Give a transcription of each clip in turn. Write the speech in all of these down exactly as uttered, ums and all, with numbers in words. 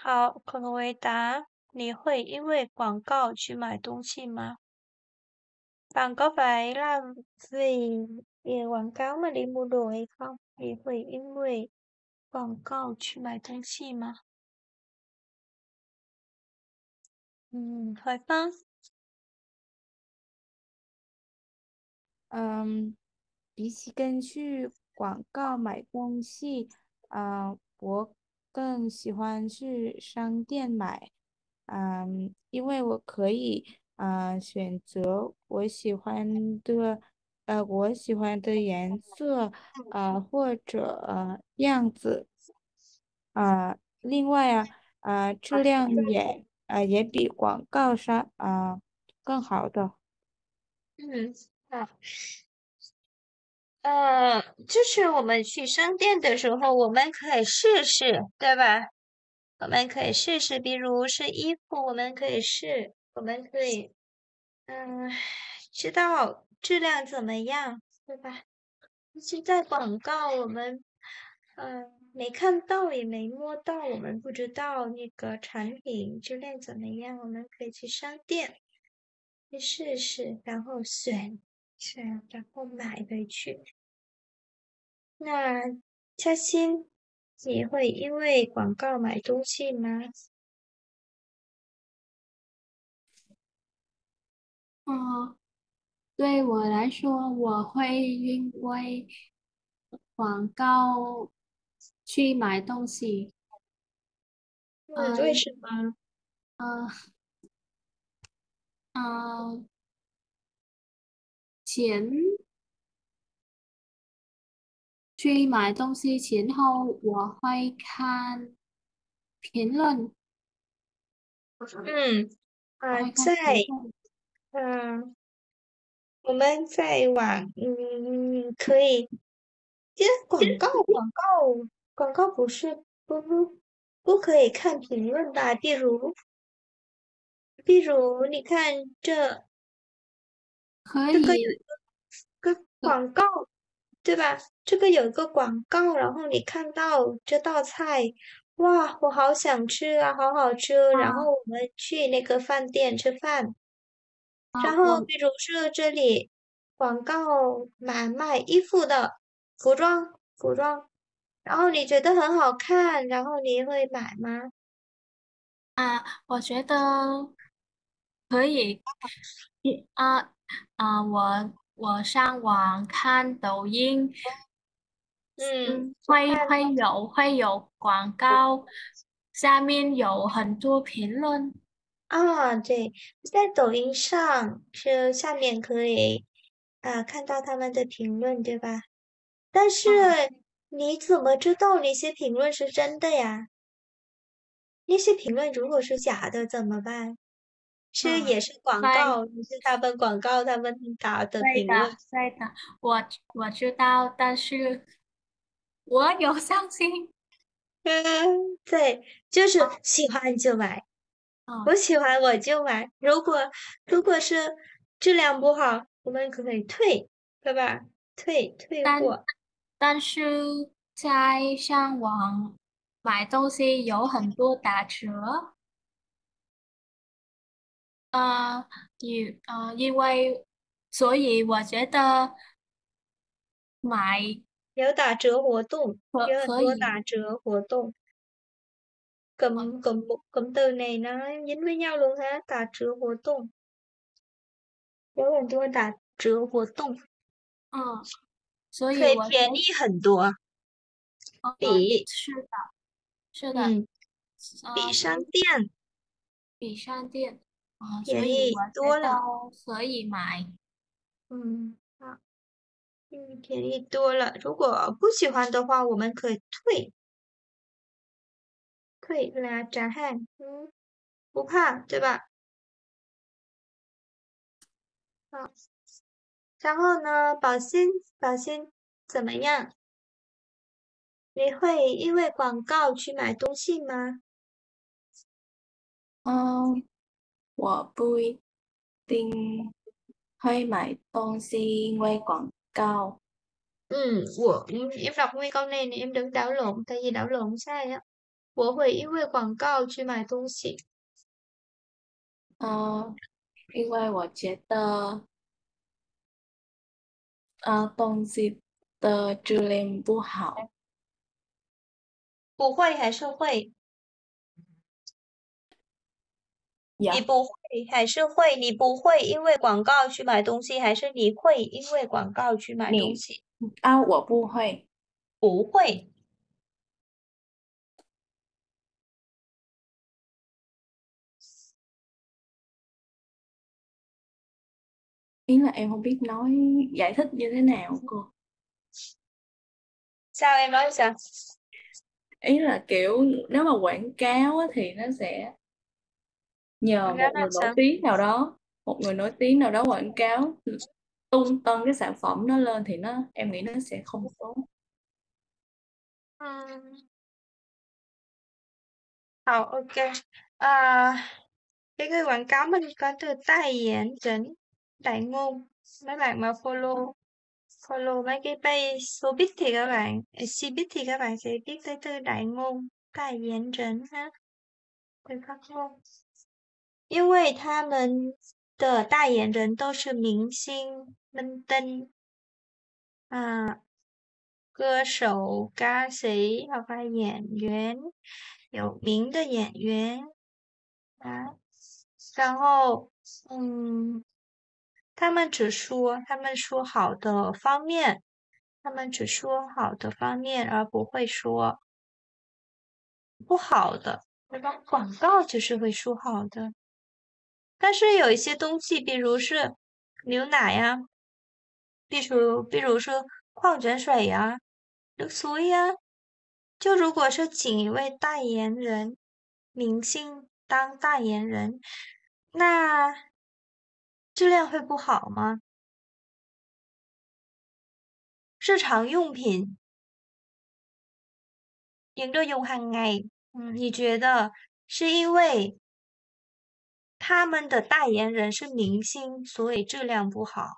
好，可能回答，你会因为广告去买东西吗? Bạn có phải là vì vì quảng cáo mà đi mua đồ hay không? 你会因为广告去买东西吗? Ừm, hỏi Phong. 嗯，比起跟去广告买东西，啊、我更喜欢去商店买，嗯，因为我可以啊、选择我喜欢的，呃，我喜欢的颜色啊、或者呃样子啊、另外啊啊、质量也啊、也比广告上啊、更好的。 嗯，好。呃，就是我们去商店的时候，我们可以试试，对吧？我们可以试试，比如是衣服，我们可以试，我们可以，嗯，知道质量怎么样，对吧？现在广告我们，嗯，没看到也没摸到，我们不知道那个产品质量怎么样，我们可以去商店去试试，然后选选，然后买回去。那嘉欣，你会因为广告买东西吗？ 嗯，对我来说，我会因为广告去买东西。 嗯， 呃为什么？ 呃呃，前去买东西前后，我会看评论， 嗯，啊， 我会看在评论。 嗯，我们在网，嗯，可以，其实广告，广告，广告不是不不不可以看评论吧？比如，比如，你看这这个有可以， 个可广告，对吧？这个有一个广告，然后你看到这道菜，哇，我好想吃啊，好好吃，然后啊我们去那个饭店吃饭。然啊，我后比如是这里广告买卖衣服的服装，服装，然后你觉得很好看，然后你会买吗？ 啊，我觉得可以。一啊啊，我我上网看抖音。 嗯， 嗯，会看会有会有广告，下面有很多评论。 啊，对，在抖音上是下面可以啊看到他们的评论，对吧？但是啊你怎么知道那些评论是真的呀？那些评论如果是假的怎么办？是啊， 也是广对告，是他们广告他们打的对的评论。 对的，我我知道，但是我有相信。 嗯，对，就是啊喜欢就买， 啊， 我喜欢我就买。如果如果是质量不好，我们可以退，对吧？退退但货。 但是在上网买东西有很多打折。呃，因呃因为所以我觉得买有打折活动， 可有很多可以。 打折活动. Cụm cụm một cụm từ này nó dính với nhau luôn ha, 打折活动，有很多打折活动， 嗯，所以可以我觉得。 便宜很多， 呃， 比是的，是的。 嗯比呃， 商店比商店啊，所便宜以我觉多了。 得可以买。 嗯，好，嗯，便宜多了。如果不喜欢的话，我们可以退退来trả hàng，嗯，不怕，对吧？好，然后呢，保鲜保鲜怎么样？你会因为广告去买东西吗？ 嗯，我不一定会买东西，因为广告。 Ừ, của em đọc nguyên câu này này em đừng đảo lộn, tại vì đảo lộn sai á. 我会因为广告去买东西。 呃，因为我觉得呃东西的质量不好。 不会还是会？你呀， 不会还是会？你不会因为广告去买东西，还是你会因为广告去买东你西？ 啊，我不会。 不会。 Ý là em không biết nói giải thích như thế nào cô. Sao em nói sao? Ý là kiểu nếu mà quảng cáo á, thì nó sẽ nhờ Quảng cáo một là người nổi sao? tiếng nào đó, một người nổi tiếng nào đó quảng cáo tung tăng cái sản phẩm đó lên thì nó em nghĩ nó sẽ không tốt. Ừm, Hảo, ok. À, cái cái quảng cáo mình có từ tai diễn chỉnh đại ngôn. Mấy bạn mà follow follow mấy cái page showbiz thì các bạn, ờ, showbiz thì các bạn sẽ biết tới từ đại ngôn, đại diễn chỉnh ha, từ phát ngôn. 因为他们的代言人都是明星、明灯啊、歌手、ca sĩ hoặc là 演员，有名的演员啊。然后，嗯，他们只说他们说好的方面，他们只说好的方面，而不会说不好的，对吧？广告就是会说好的，但是有一些东西，比如是牛奶呀、比如比如说矿泉水呀、nước suối 呀，就如果是请一位代言人、明星当代言人，那质量会不好吗？日常用品，những đồ dùng hàng ngày，嗯，你觉得是因为他们的代言人是明星，所以质量不好，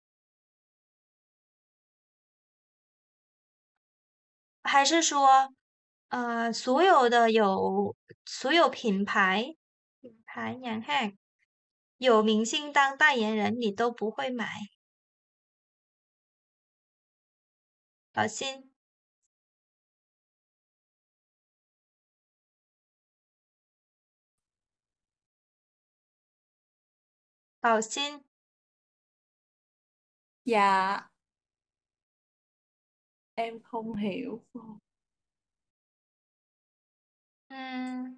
还是说，呃，所有的有所有品牌品牌nhãn hàng有明星当代言人，你都不会买？老辛，老辛， Dạ em không hiểu. 嗯，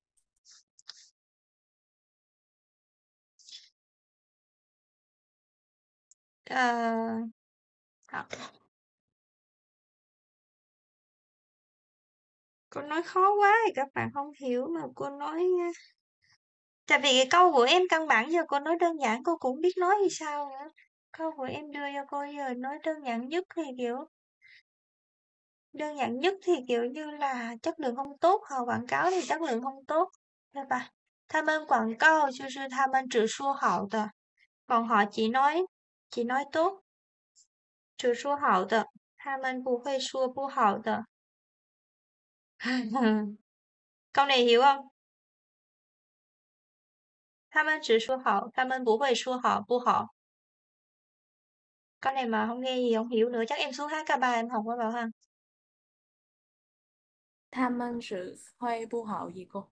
呃，好，cô nói khó quá thì các bạn không hiểu mà cô nói nha. Tại vì cái câu của em căn bản giờ cô nói đơn giản cô cũng biết nói như sao nữa. Câu của em đưa cho cô giờ nói đơn giản nhất thì kiểu đơn giản nhất thì kiểu như là chất lượng không tốt, họ quảng cáo thì chất lượng không tốt, 对吧？他们广告就是他们只说好的，còn họ chỉ nói chỉ nói tốt, 只说好的，他们不会说不好的。câu này hiểu không? 他们只说好，他们不会说好不好。Con này mà không nghe gì không hiểu nữa, chắc em xuống hát ca ba em học qua bảo ha. Tham ăn sự khoai bu hậu gì cô?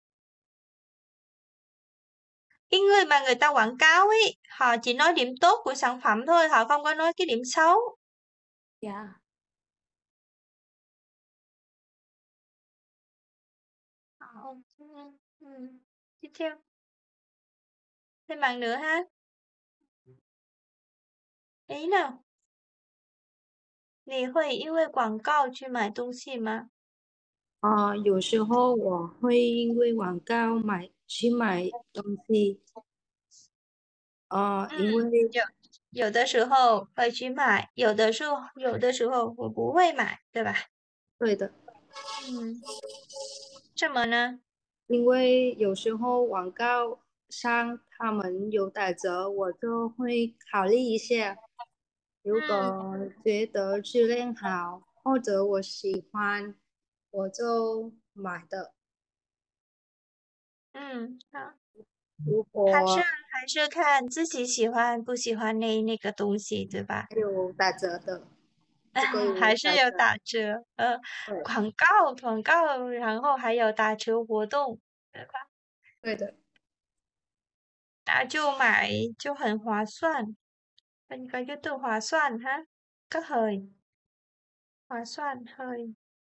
Cái người mà người ta quảng cáo ấy, họ chỉ nói điểm tốt của sản phẩm thôi, họ không có nói cái điểm xấu. Dạ. Ờ, ừ, ừ. Tiếp theo, thêm bạn nữa ha. Ý nào, 你会因为广告去买东西吗？ 呃，有时候我会因为广告买去买东西，呃， 嗯， 因为有有的时候会去买，有的时候有的时候我不会买，对吧？ 对的， 嗯，什么呢？ 因为有时候广告商他们有打折，我就会考虑一下。如嗯果觉得质量好，或者我喜欢，我就买的。 嗯，好， 如还是果还是看自己喜欢不喜欢那那个东西，对吧？ 有打折的，这个有还是有打折。 打折，呃， 对广告广告，然后还有打折活动，对吧？ 对的， 那就买就很划算。Mình có cái từ划算ha. Có thời.划算hơi.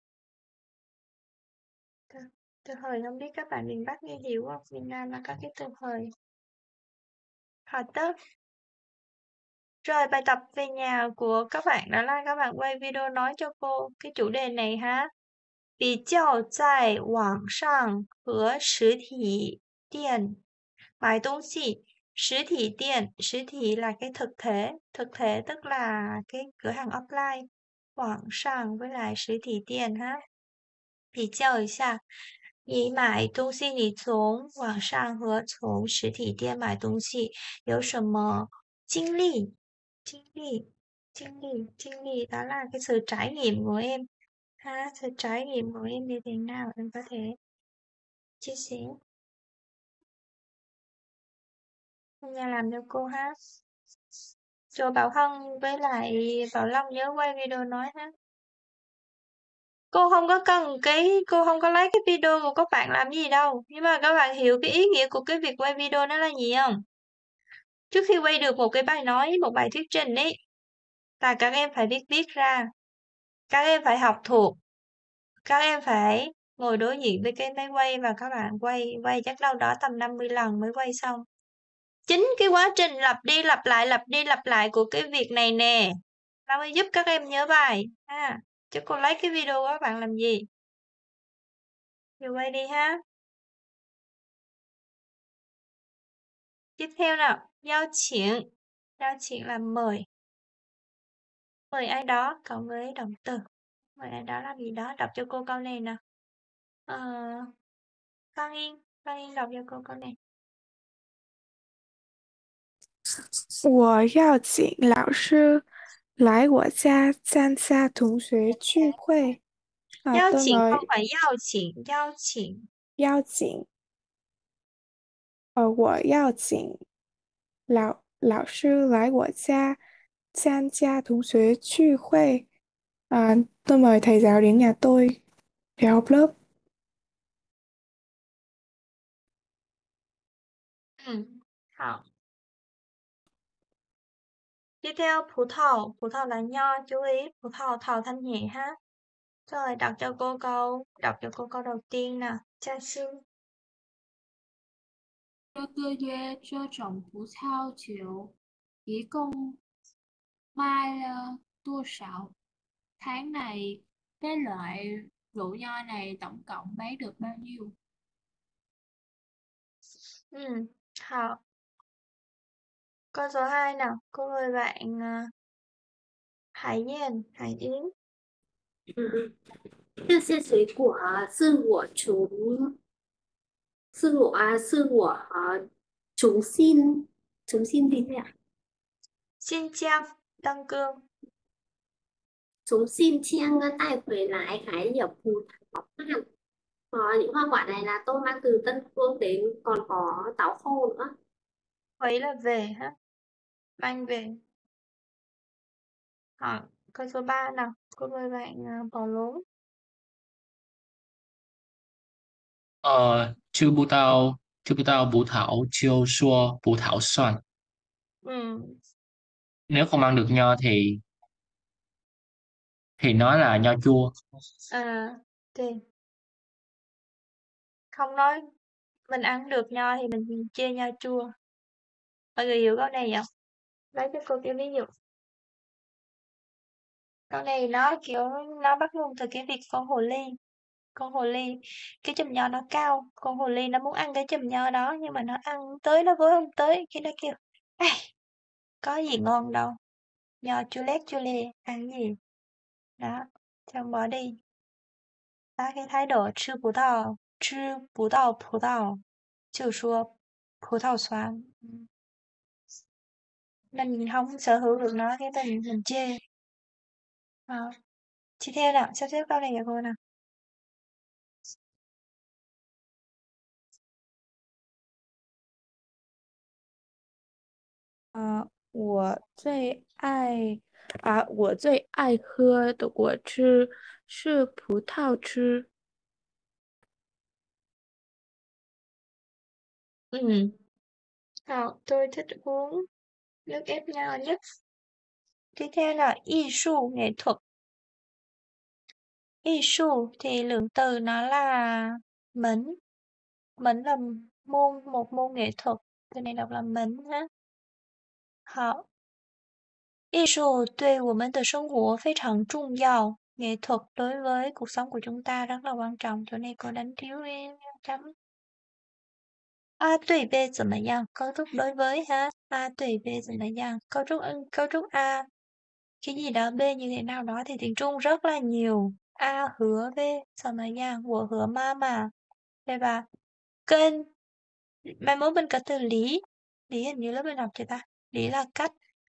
Từ, từ thời không biết các bạn miền Bắc nghe hiểu không? Miền Nam là có cái từ thời. Hợp tất. Rồi bài tập về nhà của các bạn đó là các bạn quay video nói cho cô cái chủ đề này ha. 比较在网上和实体店买东西.实体店,实体là cái thực thể, thực thể tức là cái cửa hàng offline. Quảng sang với lại实体店 ha. 比较一下，你买东西，你从网上和从实体店买东西有什么经历？经历，经历，经历 đó là cái sự trải nghiệm của em ha, sự trải nghiệm của em như thế nào em có thể chia sẻ. Nhà làm cho cô ha. Rồi Bảo Hân với lại Bảo Long nhớ quay video nói ha. Cô không có cần cái cô không có lấy cái video của các bạn làm gì đâu. Nhưng mà các bạn hiểu cái ý nghĩa của cái việc quay video nó là gì không? Trước khi quay được một cái bài nói, một bài thuyết trình ấy, là các em phải biết viết ra. Các em phải học thuộc. Các em phải ngồi đối diện với cái máy quay và các bạn quay, quay chắc đâu đó tầm năm mươi lần mới quay xong. Chính cái quá trình lặp đi lặp lại, lặp đi lặp lại của cái việc này nè, nó mới giúp các em nhớ bài. Ha. Chứ cô lấy cái video của các bạn làm gì? Giờ quay đi ha. Tiếp theo nào, giao chuyện. Giao chuyện là mời. Mời ai đó cộng với động từ. Mời ai đó làm gì đó. Đọc cho cô câu này nào. Ờ, Phan Yên. Phan Yên đọc cho cô câu này. 我要请老师来我家参加同学聚会。啊， Giao tôi chuyện không mời phải giao chuyện. Giao chuyện. 邀请，呃，我邀请老老师来我家参加同学聚会. À, tôi mời thầy giáo đến nhà tôi để học lớp. Ừ. Hảo. Tiếp theo, phú thảo. Phú thảo là nho. Chú ý. Phú thảo, thảo thanh nhẹ ha. Rồi, đọc cho cô câu. Đọc cho cô câu đầu tiên nè. Cha sư. 这个月这种葡萄酒一共卖了多少？tháng này cái loại rượu nho này tổng cộng bán được bao nhiêu? Ừ. Hảo. Câu số hai nào. Cô mời bạn uh, Hải Yên. Hải Yến. 嗯，这些水果啊，是我从是我啊，是我啊，重新重新的呀， Xin chào. Tăng Cương. 从新疆啊带回来，还有葡萄干。Ờ, những hoa quả này là tôi mang từ Tân Cương đến, còn có táo khô nữa. Vậy là về ha. Mang về. Hảo. Câu số ba nào. Cô mời bạn uh, Bảo Lốn. 呃，吃不到吃不到葡萄就说葡萄酸。 Ừ. Nếu không ăn được nho thì thì nói là nho chua. À, thì không nói mình ăn được nho thì mình chê nho chua. Mọi người hiểu câu này không? Lấy cho cô cái ví dụ. Câu này nó kiểu nó bắt nguồn từ cái việc con hồ ly. Con hồ ly, cái chùm nho nó cao. Con hồ ly nó muốn ăn cái chùm nho đó nhưng mà nó ăn tới nó với không tới. Cái nó kêu, ai, có gì ngon đâu. Nho chua lét chua lê, ăn gì? Đó, xong bỏ đi. Đó, cái thái độ 吃不到吃不到葡萄就说葡萄酸. Mình không sở hữu được nó cái mình mình chê. Ờ. Chị theo nào, sắp xếp câu này cho cô nào. 啊，我最爱啊，我最爱喝的果汁是葡萄汁。 Ừ. Nào, tôi thích uống nước ép nho nhất. Tiếp theo là y su, nghệ thuật. Y su thì lượng từ nó là mẫn. Mẫn là môn, một môn nghệ thuật. Từ này đọc là mẫn ha. 好，艺术对我们的生活非常重要. Nghệ thuật đối với cuộc sống của chúng ta rất là quan trọng. Chỗ này cô đánh thiếu em chấm. A 对 B 怎么样? Cấu trúc đối với ha. A 对 B 怎么样? Cấu trúc cấu trúc A cái gì đó B như thế nào đó thì tiếng Trung rất là nhiều. A hứa B 怎么样? 我和妈妈 对吧? Kênh mai mốt mình có từ lý. Lý hình như lớp mình học chưa ta? Lý là cách.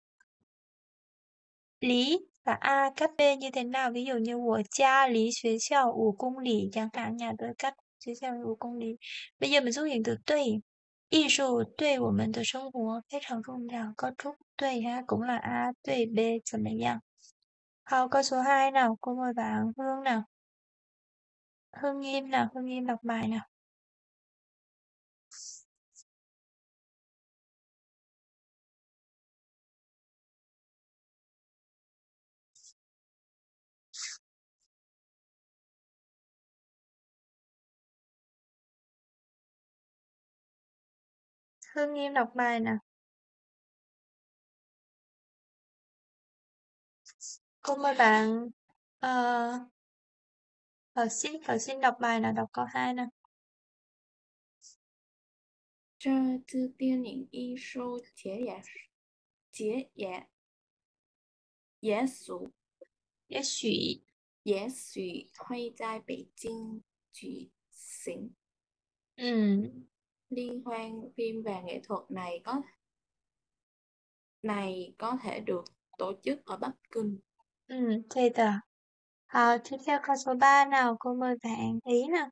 Lý và A cách B như thế nào? Ví dụ như 我家离学校五公里 chẳng hạn, nhà tôi cách 学校五公里. Bây giờ mình xuất hiện từ 对. 艺术对我们的生活非常重要. Có trúc 对 ha, cũng là A 对 B 怎么样? Hào câu số hai nào, cô mời bạn Hương nào. Hương Nghiêm nào, Hương Nghiêm đọc bài nào. Hương Nghiêm đọc bài nào. Cô mời bạn ờ Ờ, xin, ờ, xin đọc bài nào, đọc câu hai nào. 这次电影艺术节也节也也许也许也许会在北京举行. ừ, Liên hoan phim và nghệ thuật này có này có thể được tổ chức ở Bắc Kinh. ừ, thế tờ. Ờ, tiếp theo câu số ba nào, cô mời bạn Ý nào.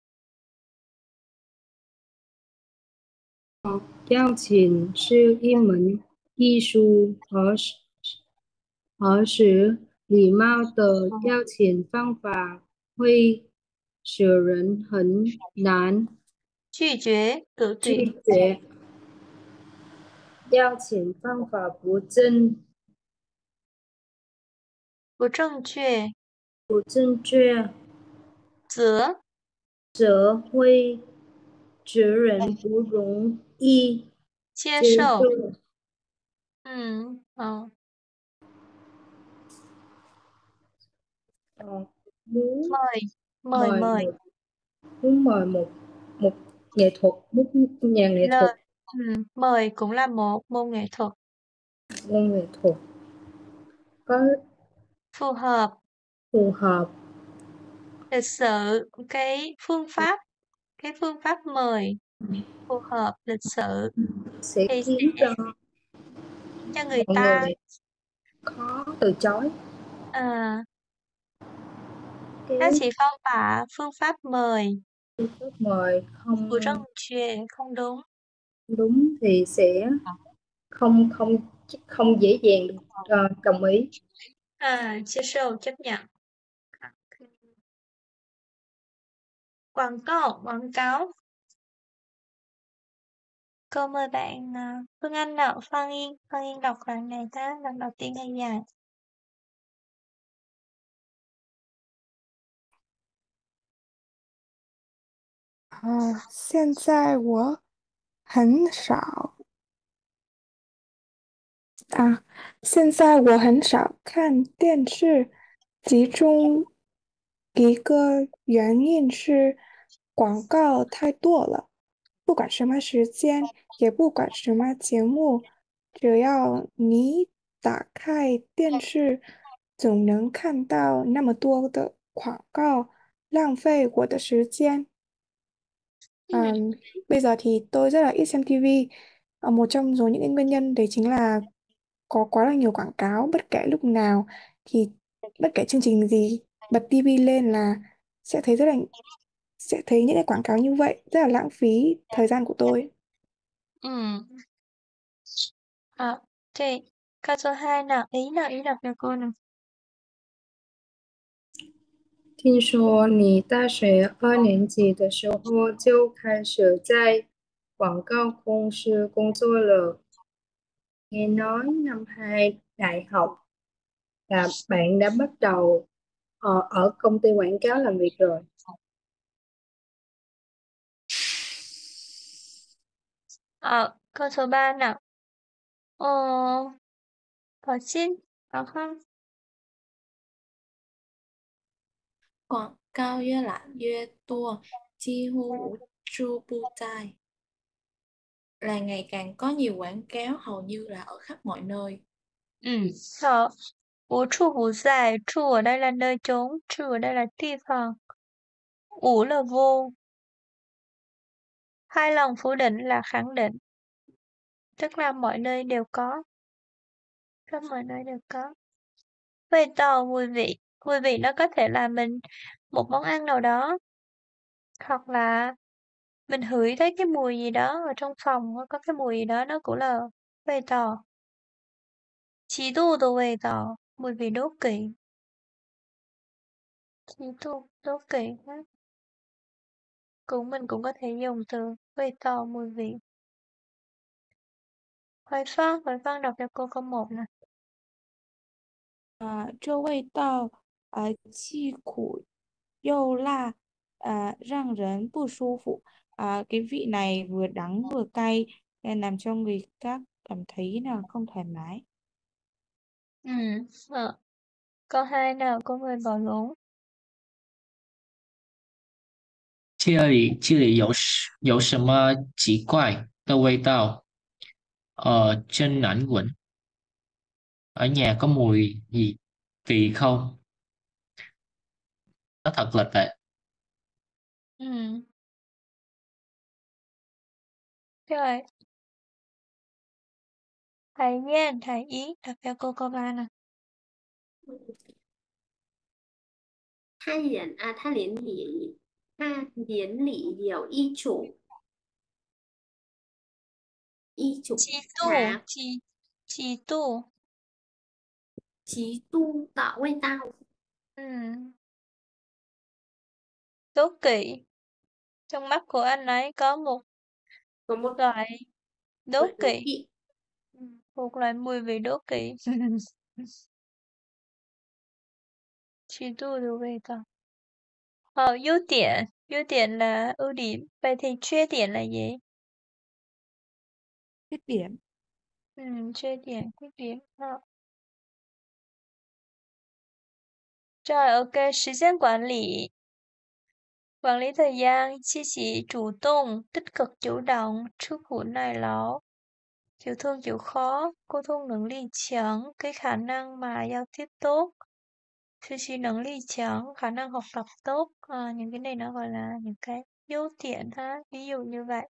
邀请是一门艺术，而是而是礼貌的邀请方法会使人很难拒绝, cự 拒 tuyệt. 绝。邀请方法不正不正确不正确， 则则会使人不容易接接受. 受。 Ừ, ờ, Ờ, muốn mời, mời, mời mời. một muốn mời một một nghệ thuật một nhà nghệ thuật Lời, ừ, mời cũng là một môn nghệ thuật. môn nghệ thuật có Phù hợp, phù hợp lịch sự, cái phương pháp, cái phương pháp mời phù hợp, lịch sự sẽ thì khiến sẽ cho cho người mọi ta người khó từ chối. à, Cái nó chỉ phong tả phương pháp mời. phương pháp mời không 不正确, không đúng. đúng thì sẽ không không không dễ dàng được ờ, đồng ý. À,接受, chấp nhận. Quảng cáo, quảng cáo. Cô mời bạn à, Phương Anh nào, Phan Yên. Phan Yên đọc đoạn này ta, lần đầu tiên hay dài. 啊，现在我很少啊，现在我很少看电视，其中一个原因是广告太多了，不管什么时间，也不管什么节目，只要你打开电视，总能看到那么多的广告，浪费我的时间。 Ừ. À, bây giờ thì tôi rất là ít xem ti vi. À, một trong số những cái nguyên nhân đấy chính là có quá là nhiều quảng cáo, bất kể lúc nào thì bất kể chương trình gì bật ti vi lên là sẽ thấy rất là sẽ thấy những cái quảng cáo như vậy, rất là lãng phí thời gian của tôi. Ừ. À, OK, câu số hai nào, ý nào, ý đọc cho cô nào. 听说你大学二年级的时候就开始在广告公司工作了. Nghe nói năm hai đại học là bạn đã bắt đầu ờ, ở công ty quảng cáo làm việc rồi. Ờ, câu số ba nào. Ờ, có xin, có không? 廣告越來越多，幾乎無處不在. Là ngày càng có nhiều quảng cáo hầu như là ở khắp mọi nơi. Ừ, hảo. Vô trụ bù dài, trụ ở đây là nơi trống, trụ ở đây là địa phương. Ủ là vô. Hai lòng phủ định là khẳng định. Tức là mọi nơi đều có. Khắp mọi nơi đều có. Vậy tỏ mùi vị. Mùi vị nó có thể là mình một món ăn nào đó. Hoặc là mình hửi thấy cái mùi gì đó ở trong phòng có cái mùi gì đó, nó cũng là味道. Chí độ đồ味道, mùi vị đố kỵ. Chí độ đố kỵ. Cũng mình cũng có thể dùng từ味道, mùi vị. Hoài Phong, Hoài Phong đọc cho cô câu một nè. 啊，这味道啊既苦又辣，à, 让人不舒服. À, cái vị này vừa đắng vừa cay nên làm cho người khác cảm thấy là không thoải mái. Ừ, ờ. Câu hai nào có người bảo lốn. 这里这里有有什么奇怪的味道？呃，真难闻. Ở nhà có mùi gì vị không? Nó thật là tệ. Ừ. Rồi. Hải Nhiên, Hải Ý, đọc cho cô câu ba nè. 他人啊，他脸里，他脸里有一种一种 Chí tu, 茶 chí, chí tu. 极度的味道。 Ừ. Đố kỵ. Trong mắt của anh ấy có một Có một loại đố loại đố kỵ. kỵ. Ừ, một loại mùi vị đố kỵ. Chí tu đồ味道. Ờ, ưu điểm. Ưu điểm là ưu điểm. Vậy thì缺点là gì? Khuyết điểm. Ừ,缺点, khuyết điểm. Ờ. Rồi, ok, thời gian quản lý. Quản lý thời gian, chi chỉ chủ động, tích cực chủ động, trước hữu nài láo, chịu thương chịu khó, cô thông能力强, cái khả năng mà giao tiếp tốt, chi chỉ năng lực强, khả năng học tập tốt, à, những cái này nó gọi là những cái ưu điểm ha, ví dụ như vậy.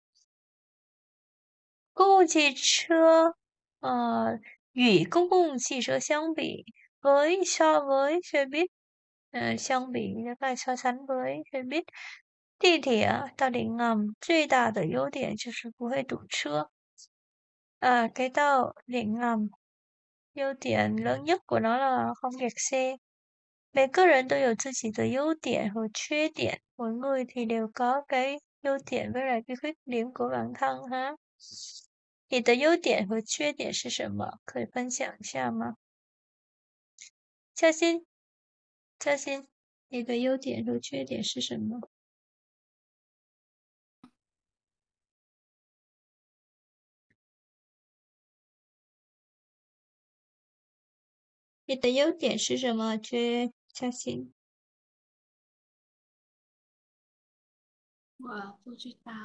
Công cộng汽车, ờ,与公共汽车相比, với so với xe buýt, ờ, 相比 là phải so sánh với xe buýt. 地铁、到底ngầm 最大的优点就是不会堵车. À, cái tàu điện ngầm, ưu điểm lớn nhất của nó là không kẹt xe. 每个人都有自己的优点和缺点, mỗi người thì đều có cái ưu điểm với lại cái khuyết điểm của bản thân ha. 你的优点和缺点是什么？可以分享一下吗？嘉欣，嘉欣，你的优点和缺点是什么？你的优点是什么？缺嘉欣。 我不知道，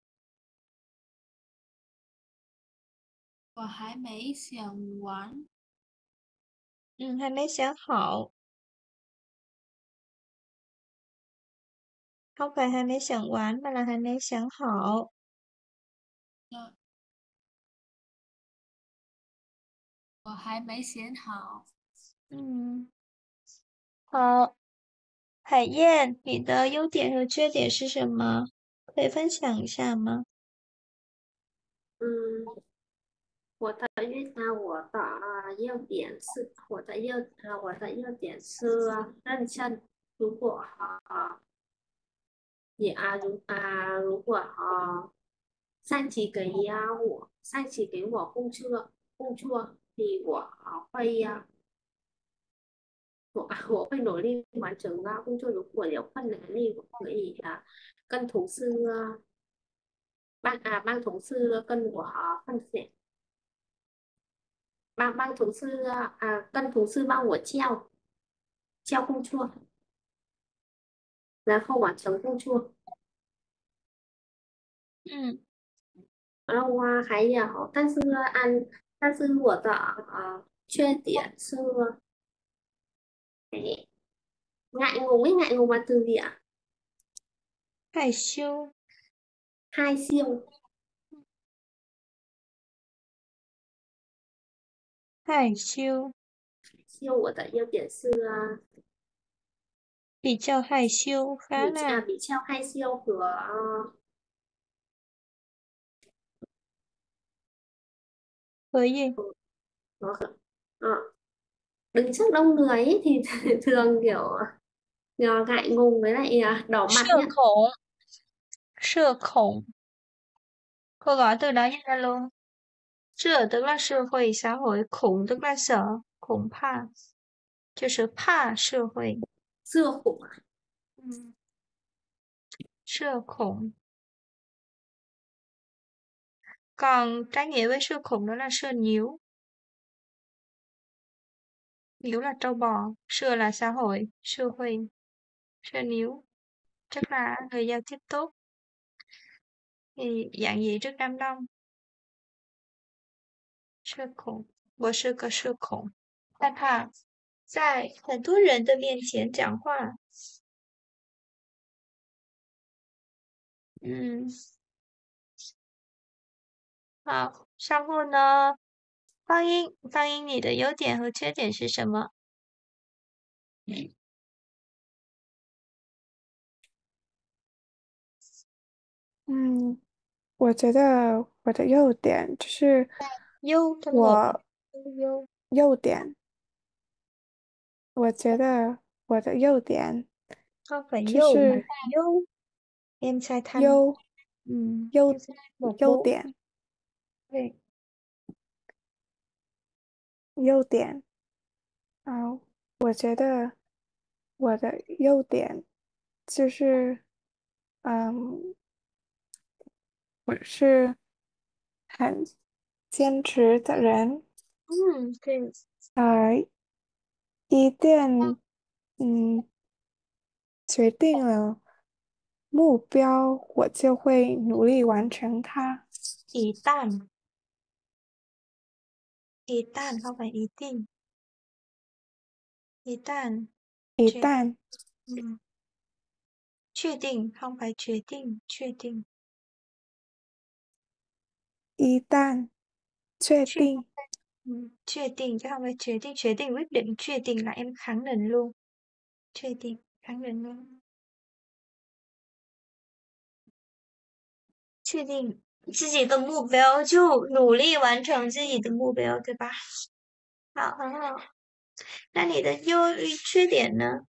我还没想完。 嗯，还没想好。Không phải 还没想完 mà là 还没想好。 那我还没想好。 嗯，好。海燕，你的优点和缺点是什么？可以分享一下吗？ 嗯我的遇到我的啊优点是，我的优啊我的优点是啊认真。如果啊也啊如啊如果啊上级给呀我上级给我工作工作，你我啊会呀、我啊我会努力完成啊工作。如果有困难，你我可以啊跟同事啊帮啊帮同事跟我啊分享。帮帮同事啊啊跟同事帮我交交工作，然后完成工作。 嗯， 然后啊还有，但是呢按但是我的啊缺点是哎ngại ngùng ấy, ngại ngùng là từ gì ạ? 害羞， 害羞。 害羞， 羞我的优点是啊比较害羞，khá 比啊 là 比较害羞和啊和gì? à, đứng trước đông người ấy, thì thường kiểu à, ngại ngùng với lại à, đỏ mặt Sợ nhá. khủng, sợ khủng. Cô gọi từ đó ra luôn. Sợ tức là社会xã hội, khủng tức là sợ, khủng 怕，就是怕社会。 Xưa khủng à? 嗯，社恐。Còn trái nghĩa với社恐đó là社牛.牛là trâu bò,社là xã hội,社hội,社牛. Chắc là người giao tiếp tốt, thì dạng dĩ trước đám đông. 社恐，我是个社恐，害怕在很多人的面前讲话。嗯，好，然后呢？方英，方英，你的优点和缺点是什么？ 嗯，我觉得我的优点就是优跟我我优， 优点，我觉得我的优点 không phải 就 dâu mà 是 là dâu. Em sai thanh. 优 Ừ, 优 em sai một 优 vố. 点 Okay. 优点啊，我觉得我的优点就是，嗯，我是很坚持的人， 嗯，对， 呃，一旦嗯决定了目标，我就会努力完成它。 一旦，一旦không phải ý định. 一旦决， 一旦嗯，确定 không phải 决定，确定， 一旦确确， 定， 嗯，确定chứ không phải 决定, 决定 quyết định, 确定 là em khẳng định luôn. 确定 khẳng định luôn. 确定自己的目标就努力完成自己的目标，对吧？好，很好。那你的优缺点呢？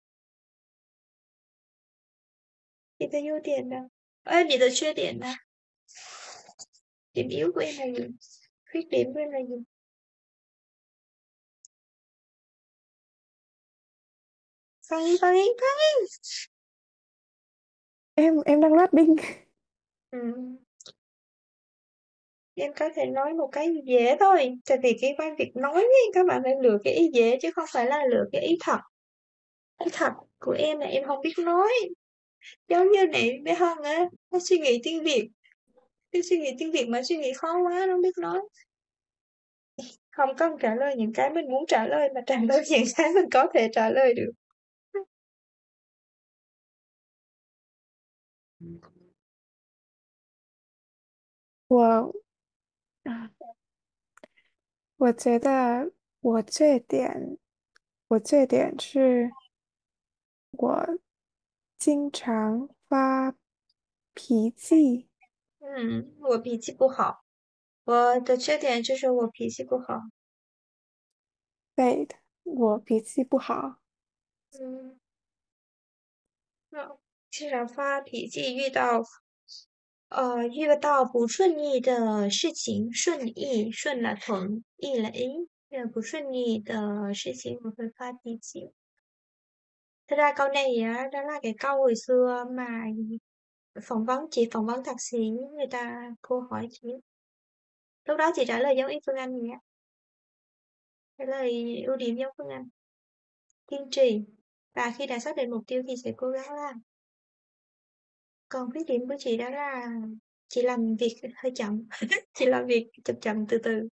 你的优点呢？哎，你的缺点呢？điểm yếu của em là gì? Khuyết điểm của em là gì? Phan Yến, Phan Yến, Phan Yến. em em đang loading. Ừ. Em có thể nói một cái dễ thôi, tại vì cái quan việc nói ấy, các bạn phải lựa cái ý dễ chứ không phải là lựa cái ý thật. Ý thật của em là em không biết nói. Giống như này bé Hân á, nó suy nghĩ tiếng Việt, cái suy nghĩ tiếng Việt mà suy nghĩ khó quá nó không biết nói. Không có trả lời những cái mình muốn trả lời mà trả lời những cái mình có thể trả lời được. 我我觉得我这点，我这点是我经常发脾气。 嗯，我脾气不好。 我的缺点就是我脾气不好。 对的，我脾气不好。 嗯，那经常发脾气，遇到呃遇到不顺意的事情，顺意顺là thuận, ý là ý, Nên là不顺意的事情我会发脾气. Thật ra câu này á, đó là cái câu hồi xưa mà phỏng vấn chị phỏng vấn thạc sĩ người ta cô hỏi chị. Lúc đó chị trả lời giống y Phương Anh vậy á, trả lời ưu điểm giống Phương Anh, kiên trì và khi đã xác định mục tiêu thì sẽ cố gắng làm. Còn khuyết điểm của chị đó là chị làm việc hơi chậm, chị làm việc chậm chậm từ từ.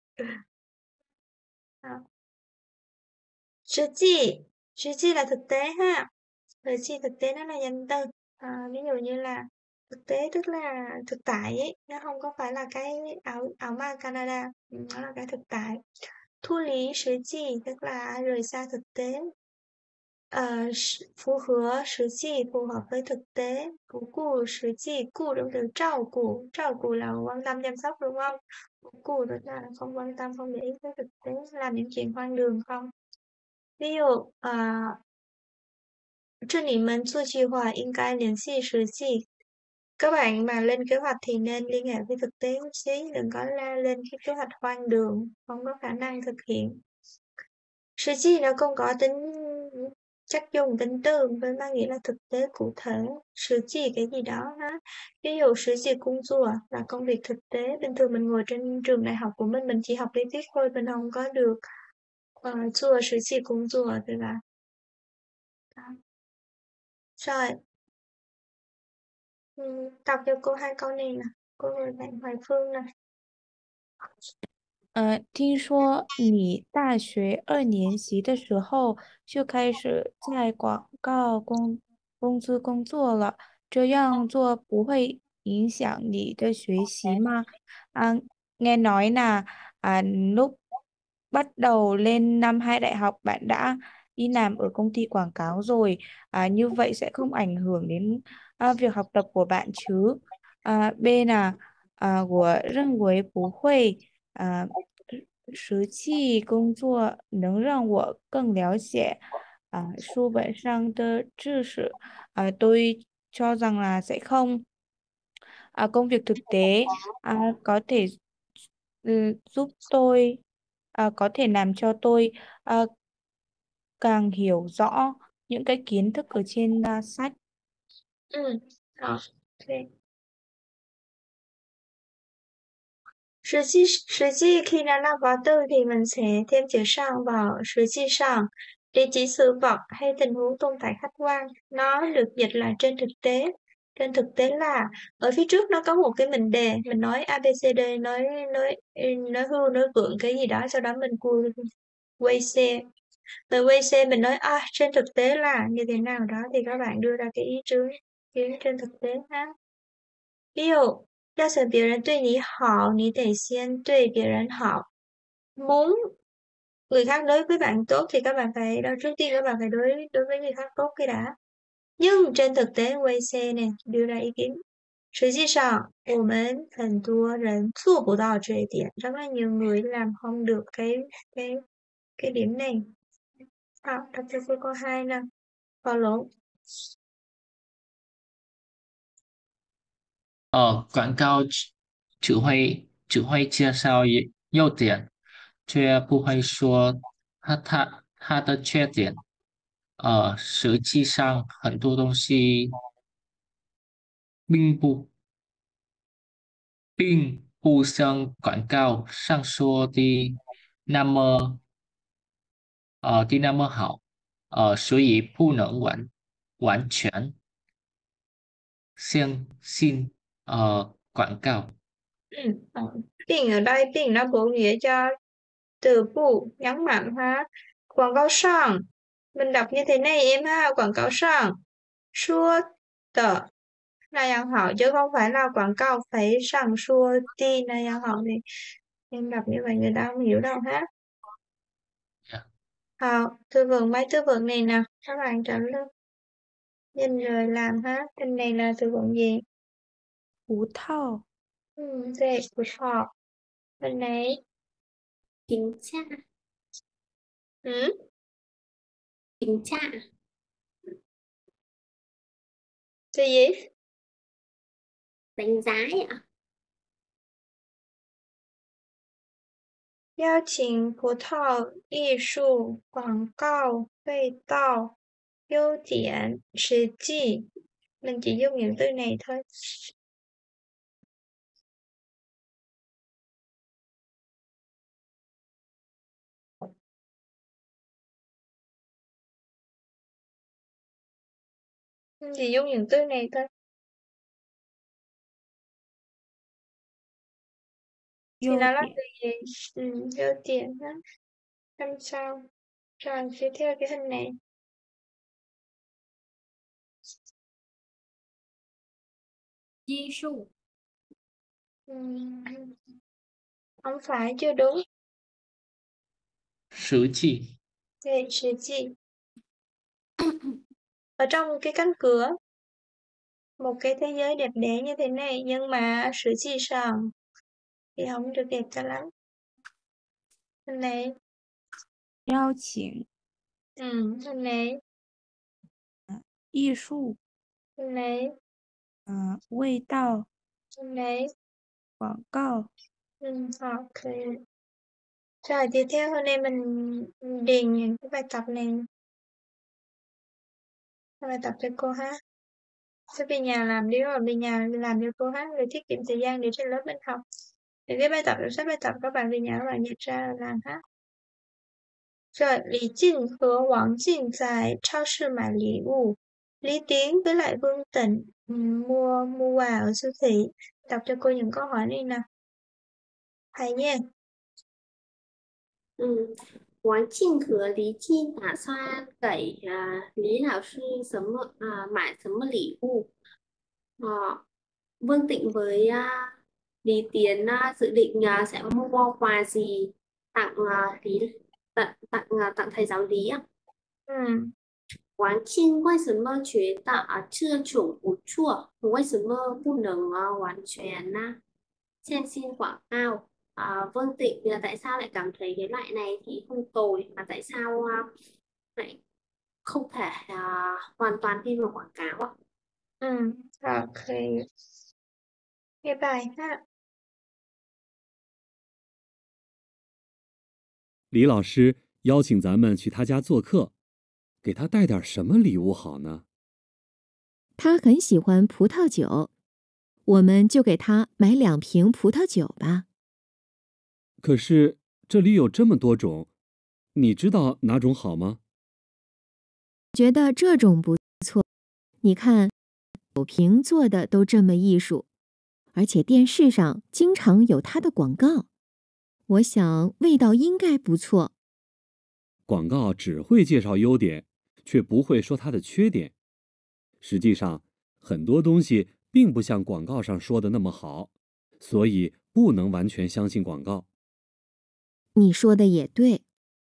Đó.实际,实际 là thực tế ha. Thực际thực tế nó là danh từ. À, ví dụ như là thực tế tức là thực tại ấy, nó không có phải là cái ảo ảo ma Canada, nó là cái thực tại. Thu lý实际 tức là rời xa thực tế. Ờ, phù hợp实际 phù hợp với thực tế. Cụ cụ实际 cụ động từ trao cụ, trao cụ là quan tâm chăm sóc đúng không? Cụ cụ tức là không quan tâm, không để ý tới thực tế, làm những chuyện hoang đường không. Ví dụ, à, 这你们做计划应该联系实际. Các bạn mà lên kế hoạch thì nên liên hệ với thực tế một xí, đừng có la lên cái kế hoạch hoang đường, không có khả năng thực hiện.实际 nó không có tính chắc dùng tính từ với mang nghĩa là thực tế cụ thể.实际cái gì đó ha. Ví dụ实际工作 là công việc thực tế. Bình thường mình ngồi trên trường đại học của mình, mình chỉ học lý thuyết thôi, mình không có được uh, 做实际工作,对吧? Đó. Rồi, ừ, đọc cho cô hai câu này nè. Cô mời bạn Hoài Phương nè. 呃，听说你大学二年级的时候就开始在广告公公司工作了，这样做不会影响你的学习吗？À, nghe nói là à, lúc bắt đầu lên năm hai đại học bạn đã đi làm ở công ty quảng cáo rồi, à, như vậy sẽ không ảnh hưởng đến à, việc học tập của bạn chứ? À, B là à, 我认为不会。啊。实际工作能让我更了解à,书本上的知识. À, tôi cho rằng là sẽ không. À, công việc thực tế à, có thể ừ, giúp tôi à, có thể làm cho tôi à, càng hiểu rõ những cái kiến thức ở trên à, sách. Ừ, đó. Okay. 实际实际 khi nó là có từ thì mình sẽ thêm chữ sang vào. 实际上 để chỉ sự vật hay tình huống tồn tại khách quan. Nó được dịch là trên thực tế. Trên thực tế là ở phía trước nó có một cái mệnh đề, mình nói a bê xê đê, nói nói nói hưu nói vượng cái gì đó, sau đó mình quay quay xe. Từ quay xe mình nói à, trên thực tế là như thế nào đó, thì các bạn đưa ra cái ý chứng kiến trên thực tế ha. Ví dụ, 要想别人对你好，你得先对别人好. Muốn người khác đối với bạn tốt thì các bạn phải, đó trước tiên các bạn phải đối đối với người khác tốt cái đã. Nhưng trên thực tế quay xe này đưa ra ý kiến. 实际上我们很多人做不到这一点, rất là nhiều người làm không được cái cái cái điểm này. À, đọc cho cô câu hai nè. Vào lộn. 呃，广告只只会只会介绍优优点，却不会说它它它的缺点。呃，实际上很多东西并不并不像广告上说的那么呃的那么好，呃，所以不能完完全相信呃广告。 Ừ. Ờ. Bình ở đây bình nó bổ nghĩa cho từ phụ nhấn mạnh ha. Quảng cáo sang, mình đọc như thế này em ha. Quảng cáo sang, Sure tờ là yang hảo, chứ không phải là quảng cáo phải sang sure ti là yang hảo thì em đọc như vậy người ta không hiểu đâu ha. Yeah. Hảo, từ vựng mấy từ vựng này nè, các bạn trả lời. Nhìn rồi làm ha. Trên này là từ vựng gì? 胡套. Ừ, dễ, của họ. Bên này. Kính chào. Ừ? Kính chào. Cái gì? Đánh giá ạ. 邀请、葡萄、艺术、广告、味道、优点、实际. Mình chỉ dùng những từ này thôi. Mình chỉ dùng những từ này thôi. Thì Ưu nó là điểm. từ gì? Ừ, ưu điểm đó. Năm sau. Rồi, tiếp theo cái hình này. Di su. Ừm, Không phải, chưa đúng. 实际 Về实际. Ở trong cái cánh cửa, một cái thế giới đẹp đẽ như thế này, nhưng mà sự chi sàng thì không được đẹp cho lắm. Hình này. 邀请、 Ừ, hình này. 艺术、 Hình này. 嗯、味道、 Hình này. 广告、 Ừ, ok. Rồi, tiếp theo hôm nay mình điền những cái bài tập này. Bài tập cho cô hát. Sẽ về nhà làm đi, rồi về nhà làm cho cô hát, rồi tiết kiệm thời gian để trên lớp mình học. Thì cái bài tập, sách bài tập các bạn về nhà các bạn nhặt ra làm hát. Rồi, Lý Jin和王静在超市买礼物. Lý Tiến với lại Vương Tịnh um, mua mua quà ở siêu thị. Đọc cho cô những câu hỏi này nè. Thầy nha. Ừ. 王静和黎静打算给啊李老师什么啊买什么礼物？Ờ, Vương Tịnh với à, Lý Tiến à, dự định à, sẽ mua quà gì tặng à, Lý tặng tặng à, tặng thầy giáo Lý ạ. Ừ. 王庆为什么觉得啊这种不错？为什么不能啊完全呢？线性广告à, Vương Tịnh à, tại sao lại cảm thấy cái loại này thì không tồi mà tại sao à, lại không thể à, hoàn toàn tin vào quảng cáo ạ? Ừ. Ok. Nghe bài ha. 李老师邀请咱们去他家做客，给他带点什么礼物好呢？ 他很喜欢葡萄酒，我们就给他买两瓶葡萄酒吧。 可是这里有这么多种，你知道哪种好吗？ 觉得这种不错，你看，酒瓶做的都这么艺术，而且电视上经常有它的广告，我想味道应该不错。 广告只会介绍优点，却不会说它的缺点。实际上，很多东西并不像广告上说的那么好，所以不能完全相信广告。 你说的也对。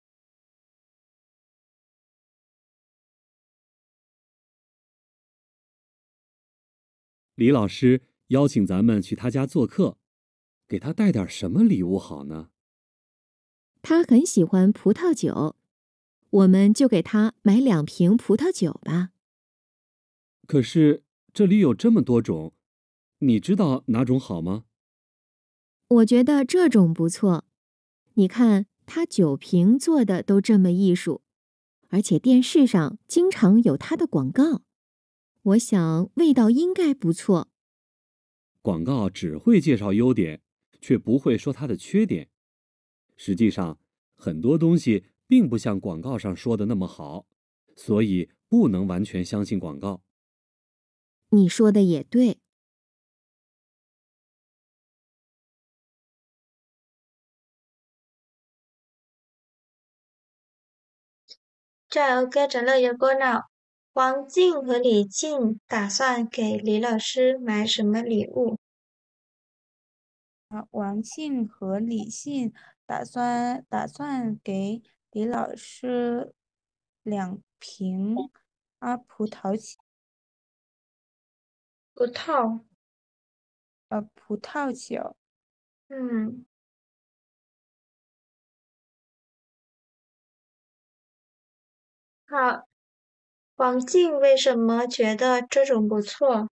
李老师邀请咱们去他家做客，给他带点什么礼物好呢？ 他很喜欢葡萄酒，我们就给他买两瓶葡萄酒吧。 可是这里有这么多种，你知道哪种好吗？ 我觉得这种不错，你看，它酒瓶做的都这么艺术，而且电视上经常有它的广告，我想味道应该不错。 广告只会介绍优点，却不会说它的缺点。实际上，很多东西并不像广告上说的那么好，所以不能完全相信广告。 你说的也对。 Rồi, ok, trả lời cho cô nào. Wang Jing và Lý Jing 打算给李老师买什么礼物？ 啊，王庆和李信打算打算给李老师两瓶啊葡萄酒葡萄。 呃葡萄酒。 嗯。 好，王静为什么觉得这种不错？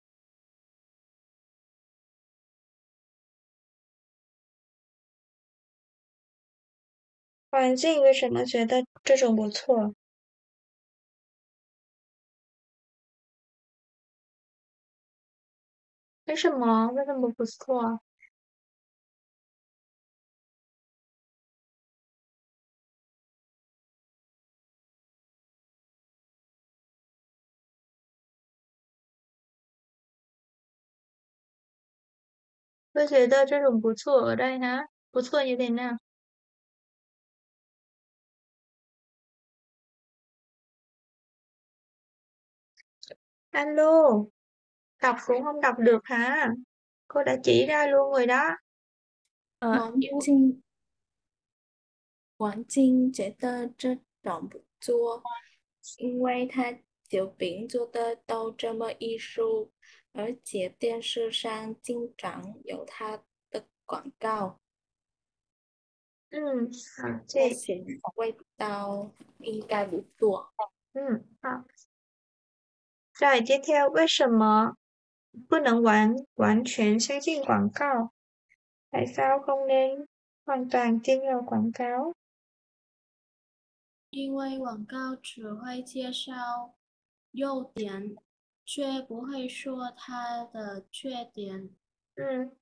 王静为什么觉得这种不错？为什么？为什么不错？我觉得这种不错ở đây hả? 不错 như thế nào? Alo, đọc cũng không đọc được hả? Cô đã chỉ ra luôn rồi đó. 呃， 王因为静王静觉得这种不错，因为他酒饼做的都这么艺术，而且电视上经常有他的广告， Ừ, 好， 我这， 想味道应该不错。 ừ, 好。Rồi tiếp theo, 为什么不能完完全相信广告? Tại sao không nên hoàn toàn tin vào quảng cáo? 因为广告只会介绍优点，却不会说它的缺点。 Ừ.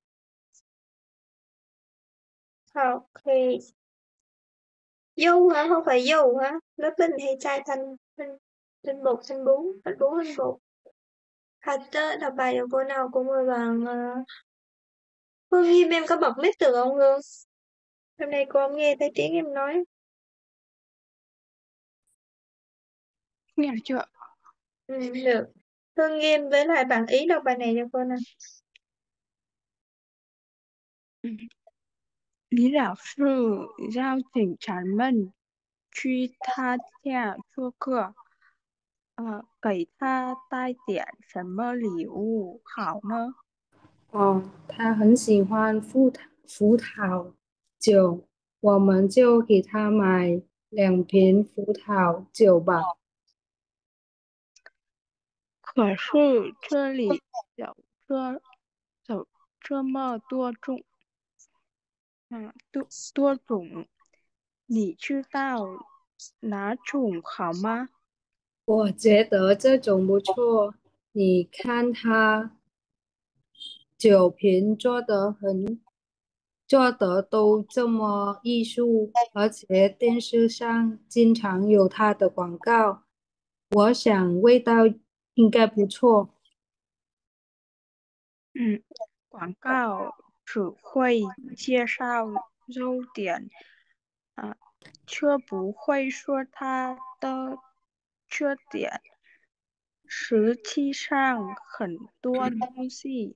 Học thì dâu hả? Không phải dâu hả? Lớp Linh hay trai thanh thanh thanh bột thanh bún thanh bún thanh bột. Hạt đó, đọc bài của cô nào cũng mười bằng uh... Hương Nghiêm em có bật mic được không Hương? Hôm nay cô không nghe thấy tiếng em nói. nghe được chưa? Ừ, được. Hương Nghiêm với lại bạn Ý đọc bài này cho cô nè. 李老师邀请咱们去他家做客，呃，给他带点什么礼物好呢？ 哦，他很喜欢葡萄葡萄酒，我们就给他买两瓶葡萄酒吧。 可是这里有这有这么多种，嗯，多多种，你知道哪种好吗？ 我觉得这种不错，你看他酒瓶做得很，做得都这么艺术，而且电视上经常有他的广告，我想味道应该不错。 嗯，广告只会介绍优点，啊，却不会说它的缺点。实际上，很多东西，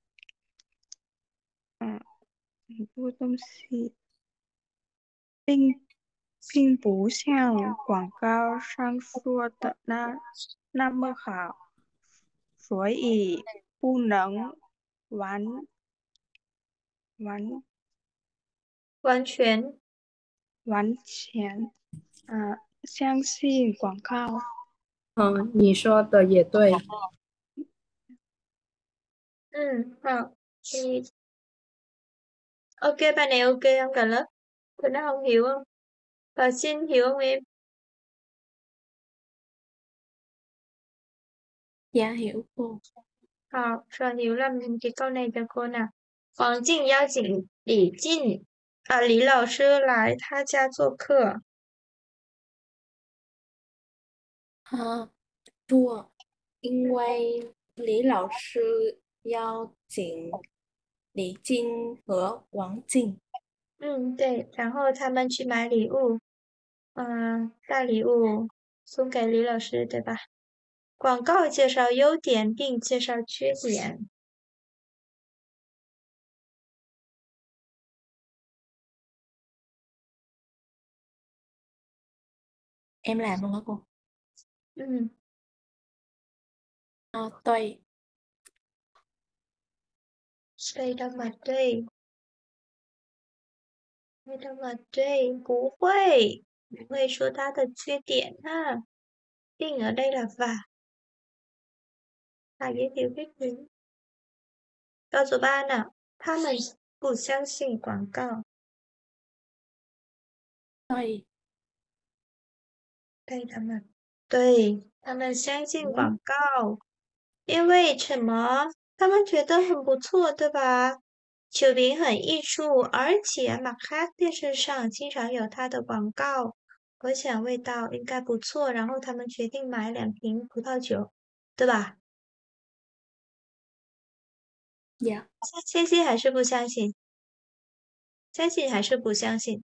嗯，很多东西并并不像广告上说的那那么好，所以不能完完完全， 完全啊相信广告。 嗯，你说的也对。 Ừ, học. Thì... Ok, bài này ok không cả lớp? Tụi nó không hiểu không? Và xin hiểu không em? Dạ hiểu cô. Học, rồi hiểu làm cái câu này cho cô nào. Hoàng Jing邀请李静啊李老师来他家做客。 啊，错，因为李老师邀请李静和王静。 嗯，对，然后他们去买礼物，嗯，带礼物送给李老师，对吧？广告介绍优点并介绍缺点。 Em làm luôn hả cô? Ừ, À, tôi đây đâu mà đây? Đây đâu mà đây? 不会，不会说他的缺点哈。 Định ở đây là và. Là giới thiệu thuyết minh. Câu số ba nào. 他们不相信广告。 对， 对他们，对他们相信广告，因为什么？他们觉得很不错，对吧？球瓶很艺术，而且马卡电视上经常有它的广告，我想味道应该不错，然后他们决定买两瓶葡萄酒，对吧？ 呀， 相信还是不相信？相信还是不相信？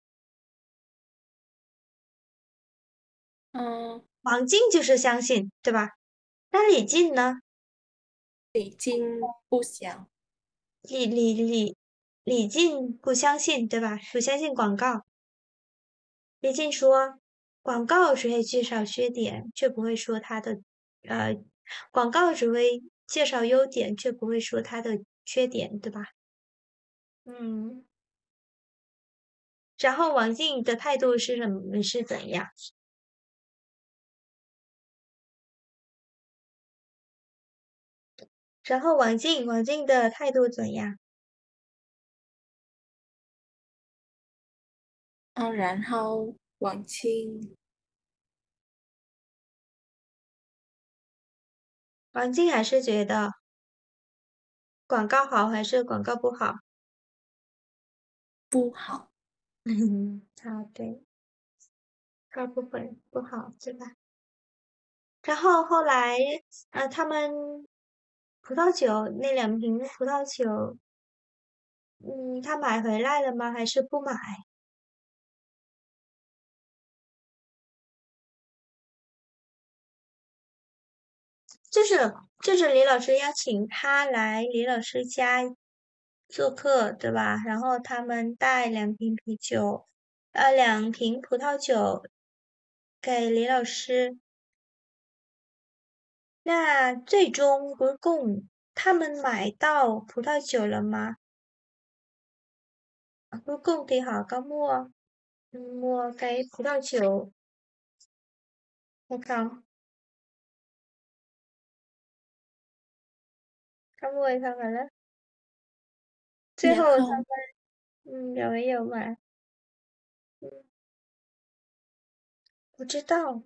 嗯， 王静就是相信，对吧？那李静呢？ 已经不想， 李李李李静不相信，对吧？不相信广告。李静说，广告只会介绍缺点，却不会说它的，呃，广告只会介绍优点，却不会说它的缺点，对吧？嗯。然后王静的态度是什么？是怎样？然后王静，王静的态度怎样？ 啊，然后王清王静还是觉得广告好，还是广告不好？ 不好， 嗯，好，对，大部分不好，对吧？然后后来，呃，他们葡萄酒那两瓶葡萄酒，嗯，他买回来了吗？还是不买？就是就是李老师邀请他来李老师家做客，对吧？然后他们带两瓶啤酒，呃，两瓶葡萄酒给李老师。那最终cuối cùng他们买到葡萄酒了吗？Cuối cùng thì họ có mua mua cái葡萄酒hay không? Có mua hay không hả lớp? 最然后他后们嗯有没有买？嗯，不知道，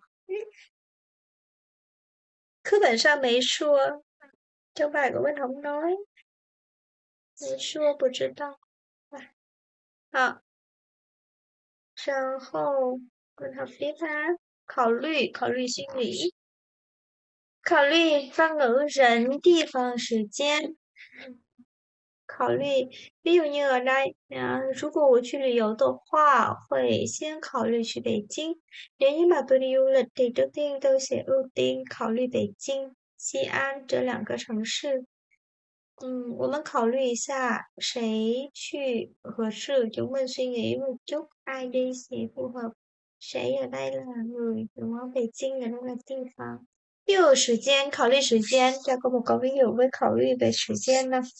课本上没说，trong bài của mình không nói，没说不知道。好，然后跟他别他考虑考虑心理，考虑方ngữ rảnh地方时间。考虑，ví dụ như ở đây, à, 如果我去旅游的话，会先考虑去北京。nếu như mà tôi đi du lịch thì trước tiên tôi sẽ ưu tiên 考虑北京、西安这两个城市。嗯，我们考虑一下谁去合适，chúng mình suy nghĩ một chút ai đi sẽ phù hợp. 谁 ở đây là người, đúng không? 北京 ở đây là địa phương. Ví dụ thời gian, 考虑时间, cho có một câu ví dụ với 考虑 về thời gian nào.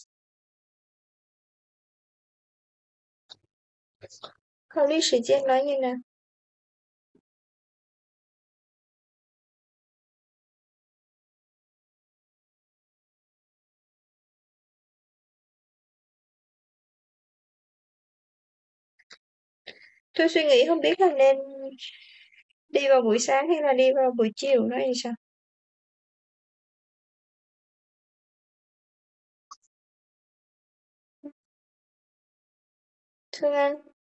考虑时间 nói như nào? Tôi suy nghĩ không biết là nên đi vào buổi sáng hay là đi vào buổi chiều nói như sao? Thương Anh,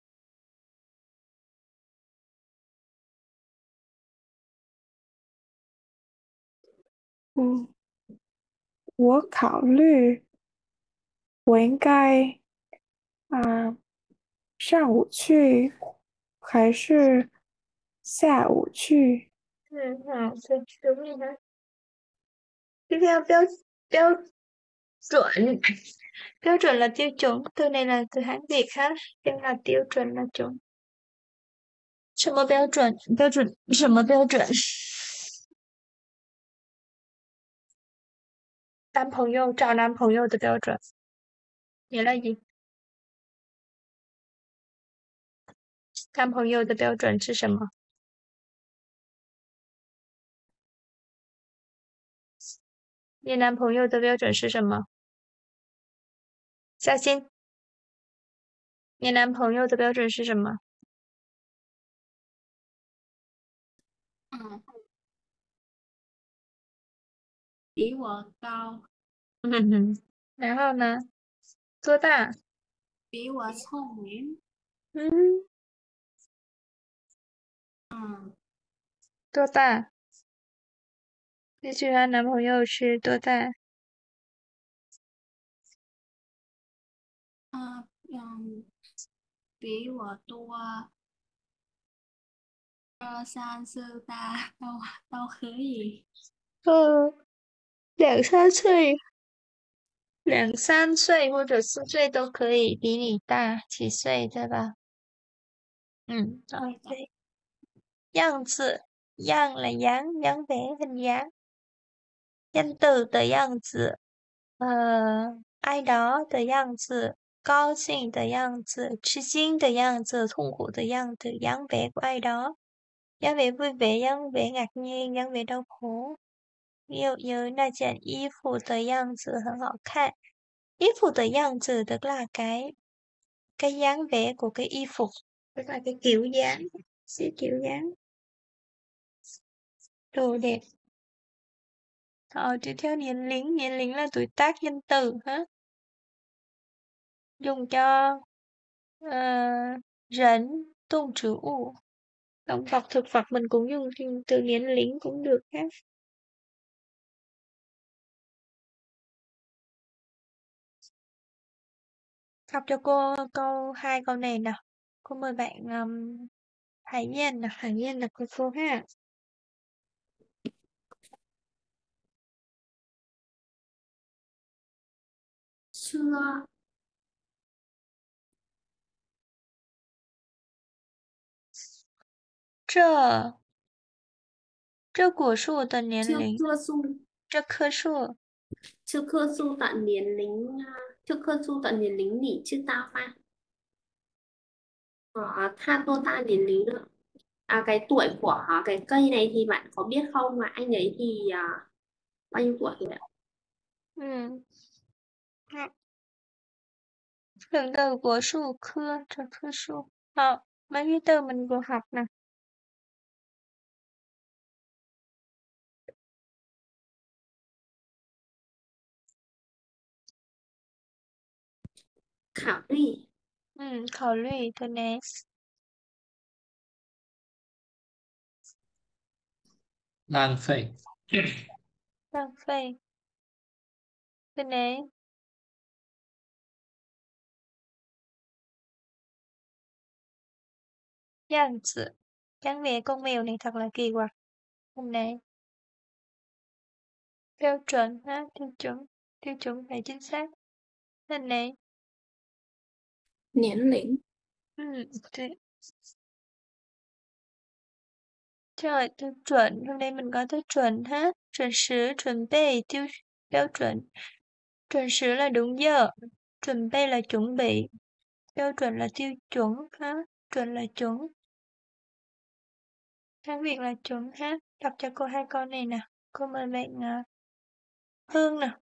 嗯，我考虑我应该啊、上午去还是下午去？ ừ, hả? Đúng đúng rồi hả? Tiếp theo标标chuẩn.标chuẩn là tiêu chuẩn, từ này là từ Hán Việt ha, tên là tiêu chuẩn là chuẩn. 什么标准？标准什么标准？男朋友找男朋友的标准。nghĩa là gì? 男朋友的标准是什么？ 你男朋友的标准是什么？小新，你男朋友的标准是什么？ 嗯，比我高， 嗯哼，然后呢？多大？ 比我聪明， 嗯， 嗯， 多大？你喜欢男朋友是多大？ 嗯嗯，比我多二三四大都都可以。 呃，两三岁，两三岁或者四岁都可以，比你大几岁，对吧？嗯对的， ，OK。样子，样là dáng, dáng vẻ, hình dáng. Danh từ的样子，呃，ai đó 的样子，高兴的样子，吃惊的样子，痛苦的样子，dáng vẻ của ai đó. dáng vẻ vui vẻ, dáng vẻ ngạc nhiên, dáng vẻ đau khổ. Ví dụ như那件衣服的样子很好看，衣服的样子tức là cái cái dáng vẻ của cái y phục, tức là cái kiểu dáng, cái kiểu dáng đồ đẹp. Rồi tiếp theo niên lính, niên lính là tuổi tác danh từ ha, dùng cho uh, rẫn, tôn trữ u. Động vật, thực vật mình cũng dùng từ niên lính cũng được ha. Đọc cho cô câu hai câu này nào. Cô mời bạn um, Hải Nhiên nào, Hải Nhiên đọc cho cô ha. Chưa, Trơ, trơ của树的年 chưa 龄， cơ su, 这棵树 chưa cơ su tận niên lính, à, chưa cơ su tận niên lính nhỉ chứ tao phải. Ờ, tha tô ta niên lính nữa. À, cái tuổi của cái cây này thì bạn có biết không, mà anh ấy thì à, bao nhiêu tuổi rồi ạ? ừ. Lượng từ của su khưa, trơ khưa su. Ờ, mấy cái từ mình vừa học nè. Khảo ly, Ừ, khẩu lụy từ này. Lang phê. 浪费từ này. Dạng tử, dáng vẻ con mèo này thật là kỳ quặc. Hôm nay tiêu chuẩn ha, tiêu chuẩn, tiêu chuẩn phải chính xác. Lần này, Niên lĩnh, ừ, thế. Trời, tiêu chuẩn, hôm nay mình có tiêu chuẩn ha. Chuẩn sứ, chuẩn bị, tiêu tiêu chuẩn. Chuẩn sứ là đúng giờ, chuẩn bị là chuẩn bị, tiêu chuẩn là tiêu chuẩn ha, chuẩn là chuẩn. Tiếng Việt là chuẩn ha. Đọc cho cô hai câu này nè. Cô mời bạn uh, Hương nè.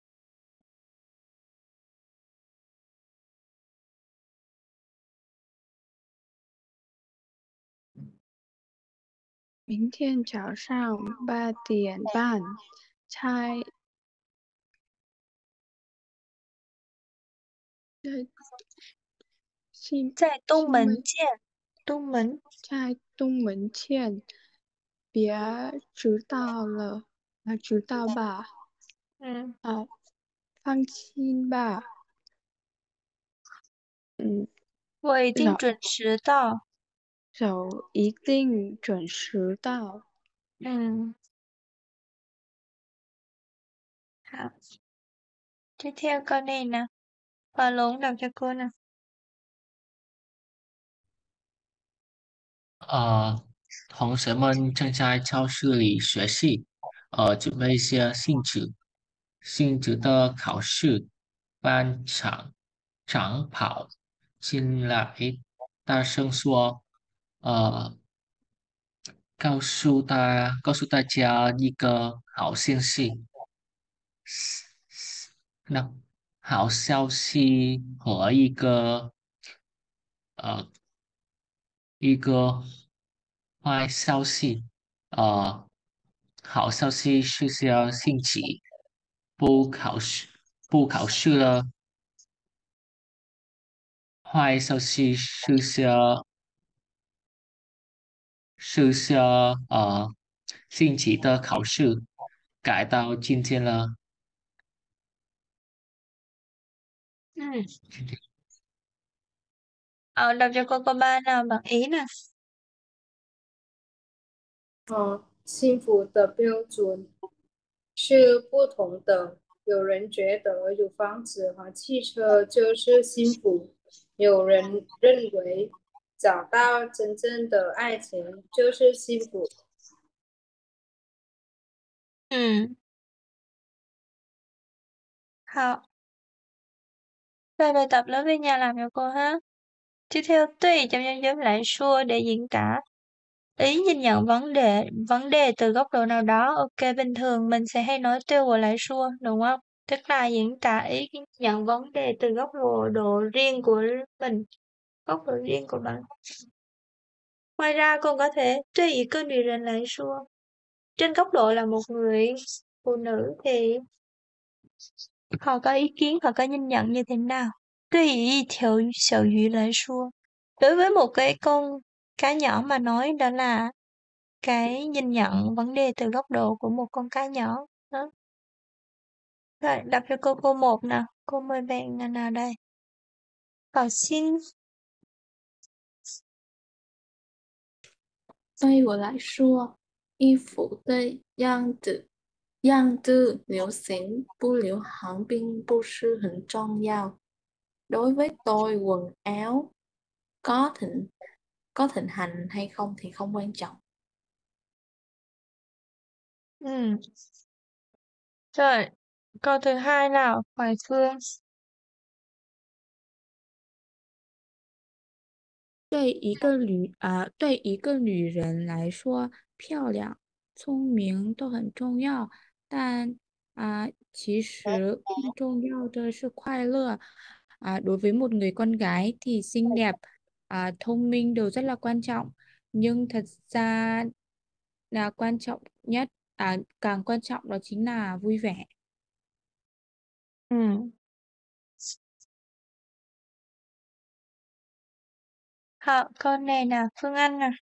明天早上八点半在在西在东西门门见，东门， 在东门见，别迟到了啊，知道吧？ 嗯， 啊，放心吧，嗯， 我一定老准时到。 手一定准时到。 嗯，好。接theo câu này nè. Hòa Lũng đọc cho cô nè. 呃，同学们正在教室里学习，呃，准备一些性质性质的考试。班长长跑进来，大声说：“呃，告诉大告诉大家一个好消息， 那好消息和一个呃一个坏消息，呃，好消息是下星期不考试不考试了，坏消息是下是下呃星期的考试改到今天了。 Ừ. Ờ, đọc cho cô câu ba nào bằng ý nè. 哦，幸福的标准是不同的。有人觉得有房子和汽车就是幸福，有人认为找到真正的爱情就是幸福。 Ừ. Học. Rồi bài tập lớn về nhà làm cho cô ha. Tiếp theo tùy trong nhân nhóm lại xua để diễn tả ý nhìn nhận vấn đề vấn đề từ góc độ nào đó. Ok, bình thường mình sẽ hay nói tiêu và lại xua, đúng không? Tức là diễn tả ý nhận vấn đề từ góc độ độ riêng của mình, góc độ riêng của bạn. Ngoài ra còn có thể tùy ý cơn bị rình lại xua. Trên góc độ là một người phụ nữ thì họ có ý kiến, họ có nhìn nhận như thế nào? Tùy ý theo sở hữu lại xua. Đối với một cái con cá nhỏ mà nói đó là cái nhìn nhận vấn đề từ góc độ của một con cá nhỏ. Đó. Rồi, đọc cho cô câu một nào. Cô mời bạn nào đây? Bảo xin. 对我来说，衣服的样子样子流行不流行并不是很重要。Đối với tôi, quần áo có thịnh có thịnh hành hay không thì không quan trọng. Ừ. Rồi, câu thứ hai nào, Hoài Phương. 对一个女啊、对一个女人来说，漂亮、聪明都很重要，但啊、其实更重要的是快乐。À, đối với một người con gái thì xinh đẹp, à, thông minh đều rất là quan trọng, nhưng thật ra là quan trọng nhất, à, càng quan trọng đó chính là vui vẻ. Ừ. Học câu này nào, Phương Anh nào.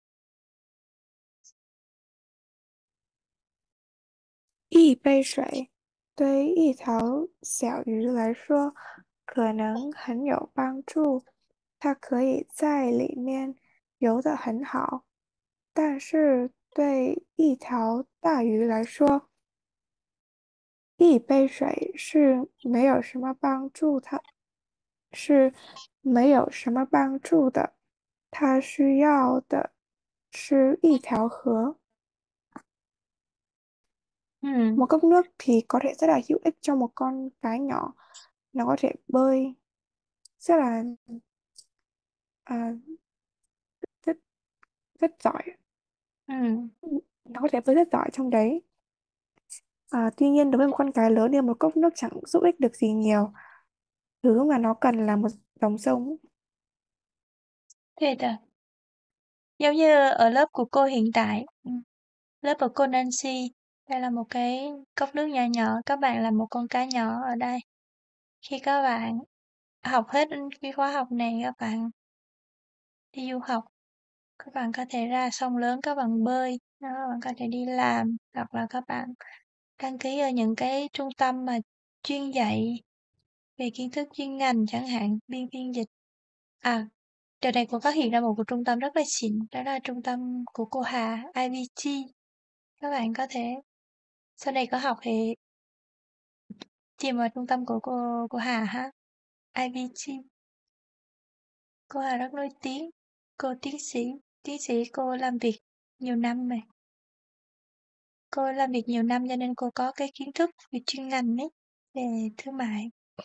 一杯水对一条小鱼来说可能很有帮助，它可以在里面游得很好。但是对一条大鱼来说，一杯水是没有什么帮助，它是没有什么帮助的。它需要的是一条河。 Ừ. Một cốc nước thì có thể rất là hữu ích cho một con cá nhỏ. Nó có thể bơi rất là à, rất rất giỏi. Ừ. Nó có thể bơi rất giỏi trong đấy. À, tuy nhiên đối với một con cá lớn thì một cốc nước chẳng giúp ích được gì nhiều. Thứ mà nó cần là một dòng sông. Thế à? Giống như ở lớp của cô hiện tại, ừ, lớp của cô Nancy, đây là một cái cốc nước nhỏ nhỏ, các bạn là một con cá nhỏ ở đây. Khi các bạn học hết cái khóa học này, các bạn đi du học, các bạn có thể ra sông lớn, các bạn bơi, đó, các bạn có thể đi làm, hoặc là các bạn đăng ký ở những cái trung tâm mà chuyên dạy về kiến thức chuyên ngành, chẳng hạn biên phiên dịch. À, đợt này cô phát hiện ra một cái trung tâm rất là xịn, đó là trung tâm của cô Hà, i vê tê. Các bạn có thể sau này có học thì tìm vào trung tâm của cô cô Hà ha, i vê tê. Cô Hà rất nổi tiếng, cô tiến sĩ, tiến sĩ cô làm việc nhiều năm rồi. Cô làm việc nhiều năm cho nên cô có cái kiến thức về chuyên ngành ấy, về thương mại.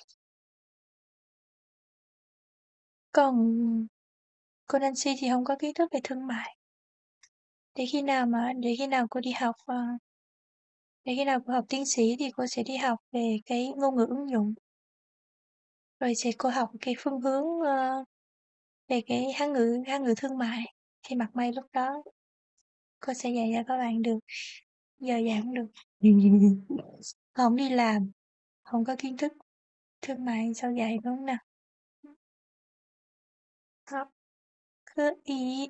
Còn cô Nancy thì không có kiến thức về thương mại. Để khi nào mà để khi nào cô đi học uh, Để khi nào cô học tiến sĩ thì cô sẽ đi học về cái ngôn ngữ ứng dụng. Rồi sẽ cô học cái phương hướng ờ, về cái Hán ngữ Hán ngữ thương mại. Thì mặt may lúc đó cô sẽ dạy cho các bạn được. Giờ dạy không được. Không đi làm, không có kiến thức thương mại sao dạy đúng không nào? Học cứ ý.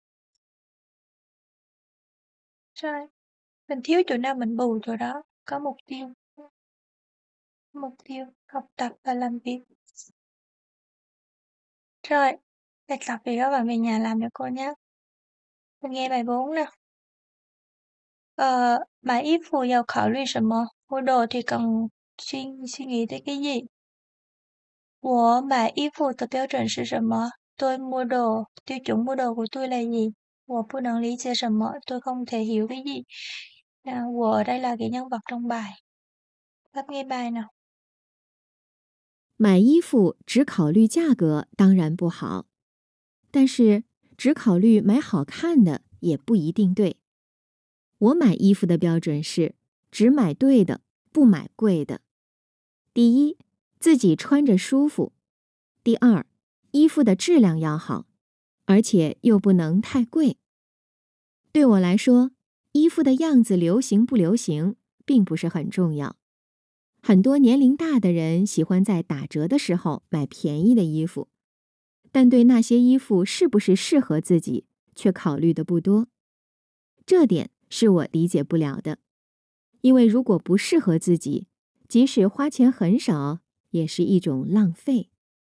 Rồi, mình thiếu chỗ nào mình bù chỗ đó, có mục tiêu. Mục tiêu học tập và làm việc. Rồi, bài tập thì các bạn về nhà làm cho cô nhé. Mình nghe bài bốn nào. Ờ,买衣服要考虑什么? Mua đồ thì cần suy suy nghĩ tới cái gì? 我买衣服的标准是什么? Tôi mua đồ, tiêu chuẩn mua đồ của tôi là gì? 我不能理解什么? Tôi không thể hiểu cái gì? À, 我 ở đây là cái nhân vật trong bài. Bắt nghe bài nào. 买衣服只考虑价格当然不好，但是只考虑买好看的也不一定对。我买衣服的标准是只买对的，不买贵的。第一，自己穿着舒服；第二，衣服的质量要好，而且又不能太贵。对我来说，衣服的样子流行不流行并不是很重要。很多年龄大的人喜欢在打折的时候买便宜的衣服，但对那些衣服是不是适合自己却考虑的不多。这点是我理解不了的，因为如果不适合自己，即使花钱很少，也是一种浪费。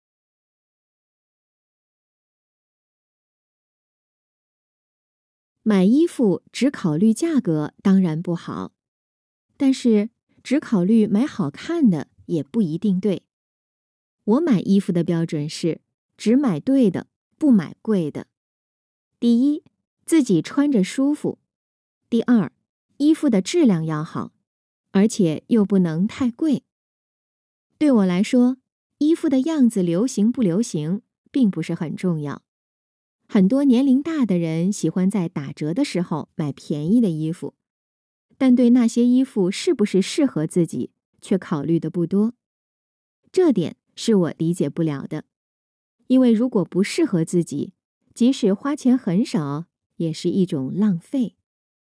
买衣服只考虑价格当然不好，但是只考虑买好看的也不一定对。我买衣服的标准是只买对的，不买贵的。第一，自己穿着舒服；第二，衣服的质量要好，而且又不能太贵。对我来说，衣服的样子流行不流行并不是很重要。很多年龄大的人喜欢在打折的时候买便宜的衣服，但对那些衣服是不是适合自己却考虑的不多。这点是我理解不了的，因为如果不适合自己，即使花钱很少，也是一种浪费。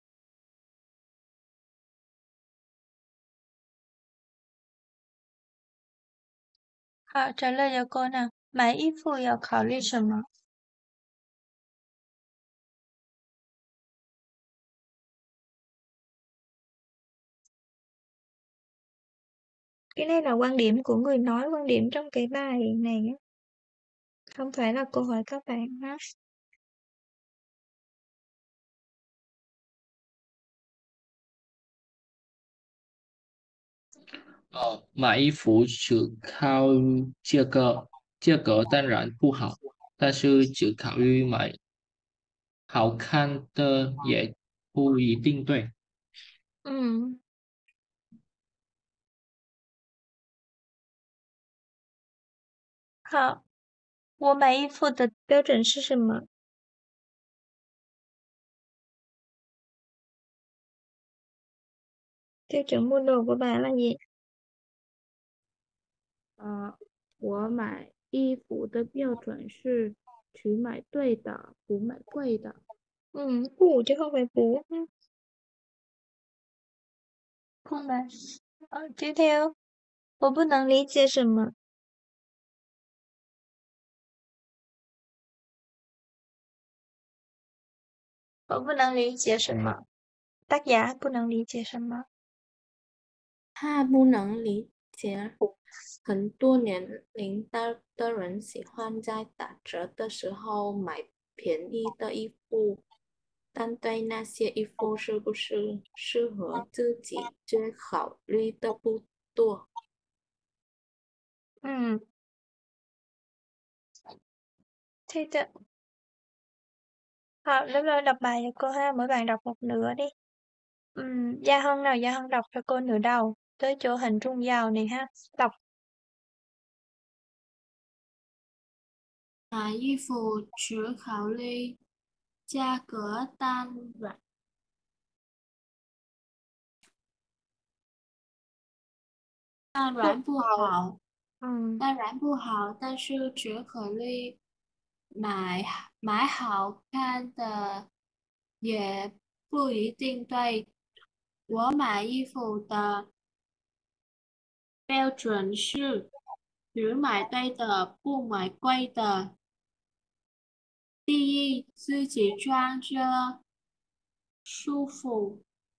好，trả lời cho cô nào. 买衣服要考虑什么? Cái này là quan điểm của người nói, quan điểm trong cái bài này á. Không phải là câu hỏi các bạn ha. Ờ, 买衣服只靠价格，价格当然不好，但是只考虑买好看的也不一定对。 Ừ. 好，我买衣服的标准是什么? Tiêu chuẩn mua đồ của bạn là gì? 呃，我买衣服的标准是只买对的，不买贵的。 Ừ, bù chứ không phải bù. Không phải. Ờ, tiếp theo. 我不能理解什么? 我不能理解什么? Tác giả 不能理解什么? 他不能理解很多年龄大的人喜欢在打折的时候买便宜的衣服，但对那些衣服是不是适合自己却考虑的不多。 Ừ. Thế tự. Học lớp rồi đọc bài cho cô ha, mỗi bạn đọc một nửa đi. Ừm, Gia Hân nào, Gia Hân đọc cho cô nửa đầu, tới chỗ hình trung dào này ha, đọc. 买衣服只考虑价格当然当然不好， 嗯当然不好，但是只考虑买买好看的，也不一定对。我买衣服的标准是只买对的，不买贵的。第一，自己穿着舒服；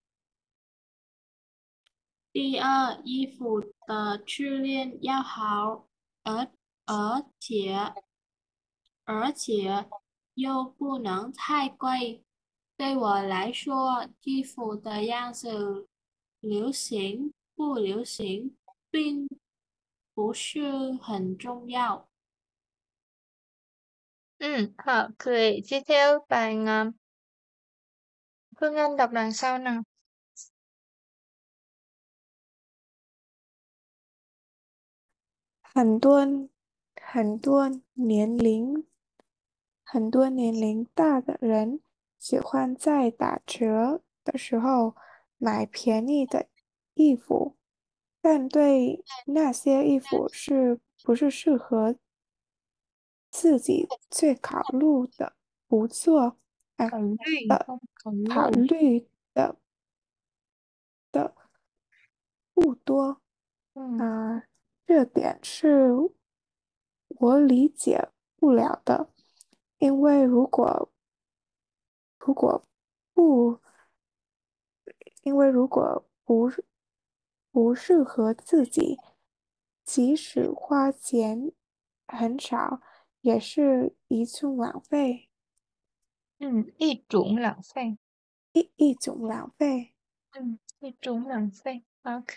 第二，衣服的质量要好，而而且而且又不能太贵。对我来说，衣服的样子流行不流行，并不是很重要。 ừ, Hợp cười. Tiếp theo bạn à, Phương Anh đọc đằng sau nào. 很多很多年龄很多年龄大的人喜欢在打折的时候买便宜的衣服，但对那些衣服是不是适合自己最考虑的不做，哎， 考虑呃， không考考虑虑的的不多。 嗯啊，这点是我理解不了的，因为如果如果不，因为如果不是不适合自己，即使花钱很少，也是一种浪费， ừ, y chủng lãng phí. 一一种浪费。 ừ, y chủng lãng phí. Ok.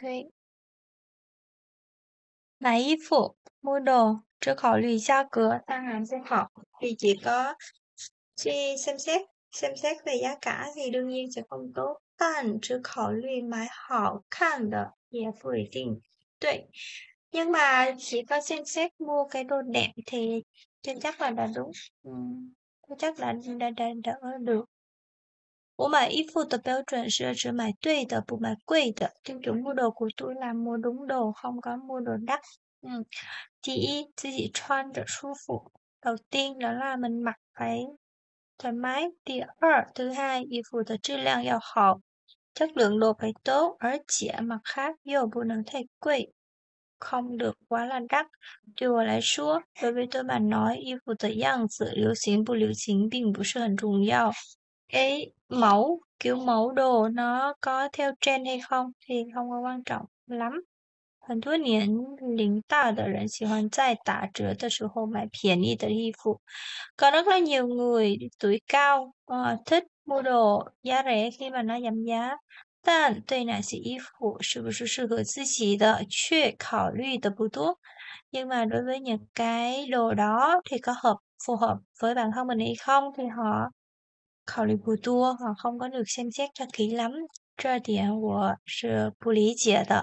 买衣服, mua đồ, chưa khảo lùi giá cửa, tăng hàm không học. Vì chỉ có khi xem xét, xem xét về giá cả thì đương nhiên sẽ không tốt. Tàn chưa khảo lùi买好看的也不一定. Tuệ. Nhưng mà chỉ có xem xét mua cái đồ đẹp thì chưa chắc là đã đúng. Ừ, chưa chắc là đã, đã, đã, đã được. 我买衣服的标准是只买对的，不买贵的。tiêu chuẩn mua đồ của tôi là mua đúng đồ, không có mua đồ đắt. Ừ.第一, 自己穿着舒服. Đầu tiên đó là mình mặc phải thoải mái. Thứ hai, thứ hai, 衣服的质量要好. Chất lượng đồ phải tốt, 而且 mặt khác 又不能太贵. Không được quá là đắt. 对我来说, đối với tôi mà nói, 衣服的样子流行不流行并不是很重要. Cái mẫu, kiểu mẫu đồ nó có theo trend hay không thì không có quan trọng lắm. 很多年龄大的人喜欢在打折的时候买便宜的衣服. Có rất là nhiều người tuổi cao uh, thích mua đồ giá rẻ khi mà nó giảm giá. 但对哪些衣服是不是适合自己的却考虑的不多. Nhưng mà đối với những cái đồ đó thì có hợp phù hợp với bản thân mình hay không thì họ khảo虑不多, họ không có được xem xét cho kỹ lắm. 这点我是不理解的.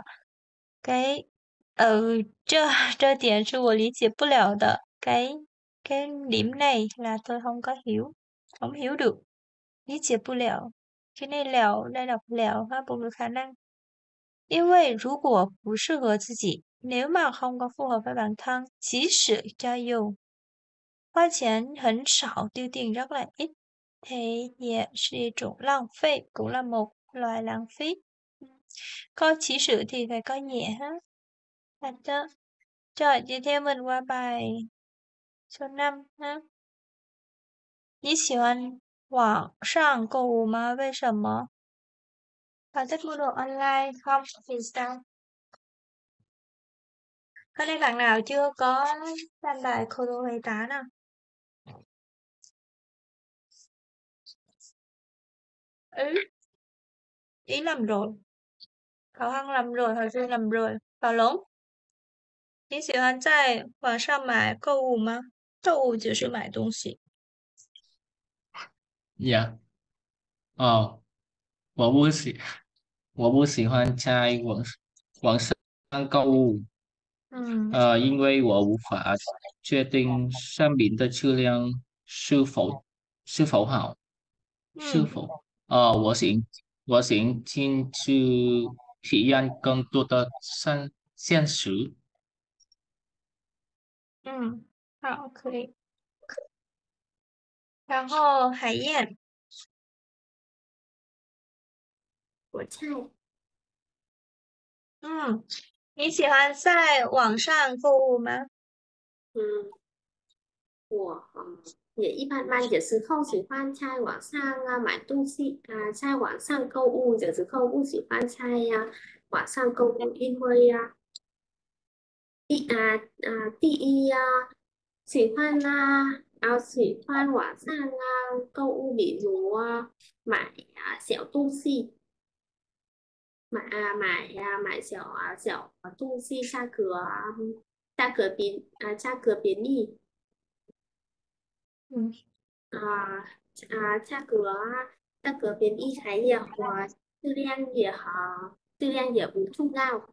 Cái ừ, 这这点是我理解不了的. Cái cái điểm này là tôi không có hiểu, không hiểu được. 理解不了. Cái này lẻo, đây đọc lẻo ha, một khả năng. 因为如果不适合自己, nếu mà không có phù hợp với bản thân, 即使 cho dù 花钱很少, tiêu tiền rất là ít, thì 也是一种浪费, cũng là một loại lãng phí. Có chỉ sự thì phải có nhẹ ha. Được chưa? Rồi, tiếp theo mình qua bài số năm ha. 你喜欢网上购物吗？为什么？ Bạn thích mua đồ online không? Vì sao? Có đây bạn nào chưa có làm bài cô đô hay tá nào? Ừ, ý làm rồi. Khảo Hăng làm rồi, Hỏi Dương làm rồi. Bảo龙，你喜欢在网上买购物吗？购物就是买东西。 Dạ. Ờ, 我不喜我不喜欢在网网上购物， 嗯呃，因为我无法确定商品的质量是否是否好，是嗯否呃，我想我想进去体验更多的商现实。 嗯，好，可以。然后海燕， 我菜， 嗯，你喜欢在网上购物吗？ 嗯，我嗯也一般般，有时候喜欢在网上啊买东西啊，在网上购物，有时候不喜欢在呀、网上购物，因为呀、第啊啊第一呀、喜欢啊，啊喜欢网上啊购物，比如啊买啊小东西。买啊买呀、买小啊小啊东西，价格啊价格便啊价格便宜嗯啊啊价格啊价格便宜还也花，质量也好，质量也不重要。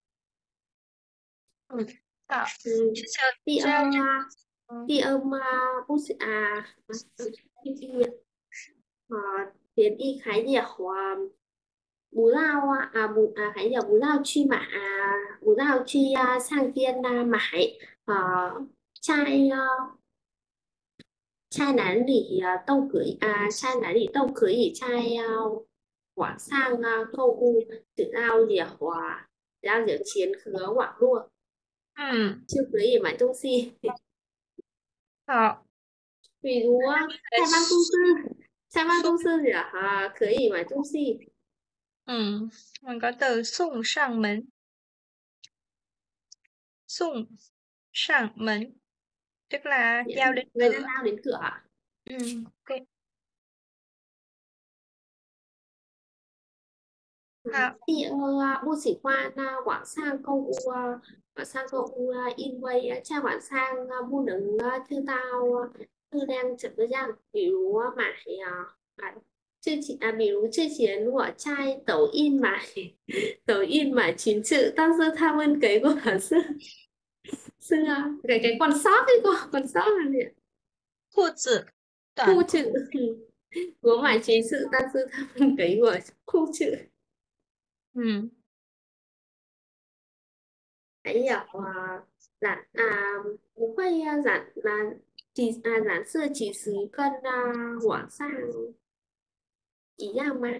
嗯，好， 嗯， 谢谢， 第这样， 二啊， 嗯第二嘛不是啊啊第一啊便宜还也花。不绕啊啊不啊还有不绕去买啊不绕去啊上店啊买啊在啊在哪里啊都可以啊在哪里都可以在啊网上啊购物，只要也花，只要有钱和网络嗯， 就可以买东西。 好， 比如啊在办公室在办公送， 室也啊可以买东西。 ừ, mình có từ xung sang mến, xung sang mến, tức là giao đến Người ta cửa. lao đến cửa à? Ừ, ok. Hảo, 第二啊，不喜欢啊，网上购物啊，网上购物啊，因为啊，在网上啊，不能啊知道啊质量怎么样。比如啊，买呀啊，之前啊，比如之前我在抖音买抖音买裙子，但是他们给我是是啊，给给 quần sót đấy cô, quần sót là gì? 裤子， 裤短裤， 子，我买裙子，但是他们给我裤子。 ừ, 还有啊，染啊，不会呀、染染几啊染色几十跟啊网上一样吗？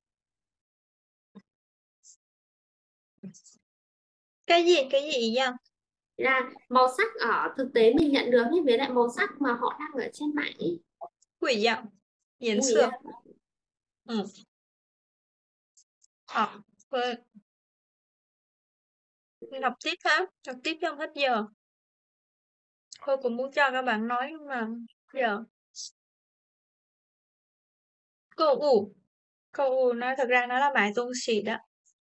cái gì, cái gì ý nhau? Là màu sắc ở thực tế mình nhận được nhưng với lại màu sắc mà họ đăng ở trên mạng ấy. Quỷ giọng,颜 Ui 色， á, ừ, học, rồi, học tiếp ha, học tiếp trong hết giờ. Cô cũng muốn cho các bạn nói nhưng mà giờ câu u, câu u nó thực ra nó là mãi tôn xỉ đó.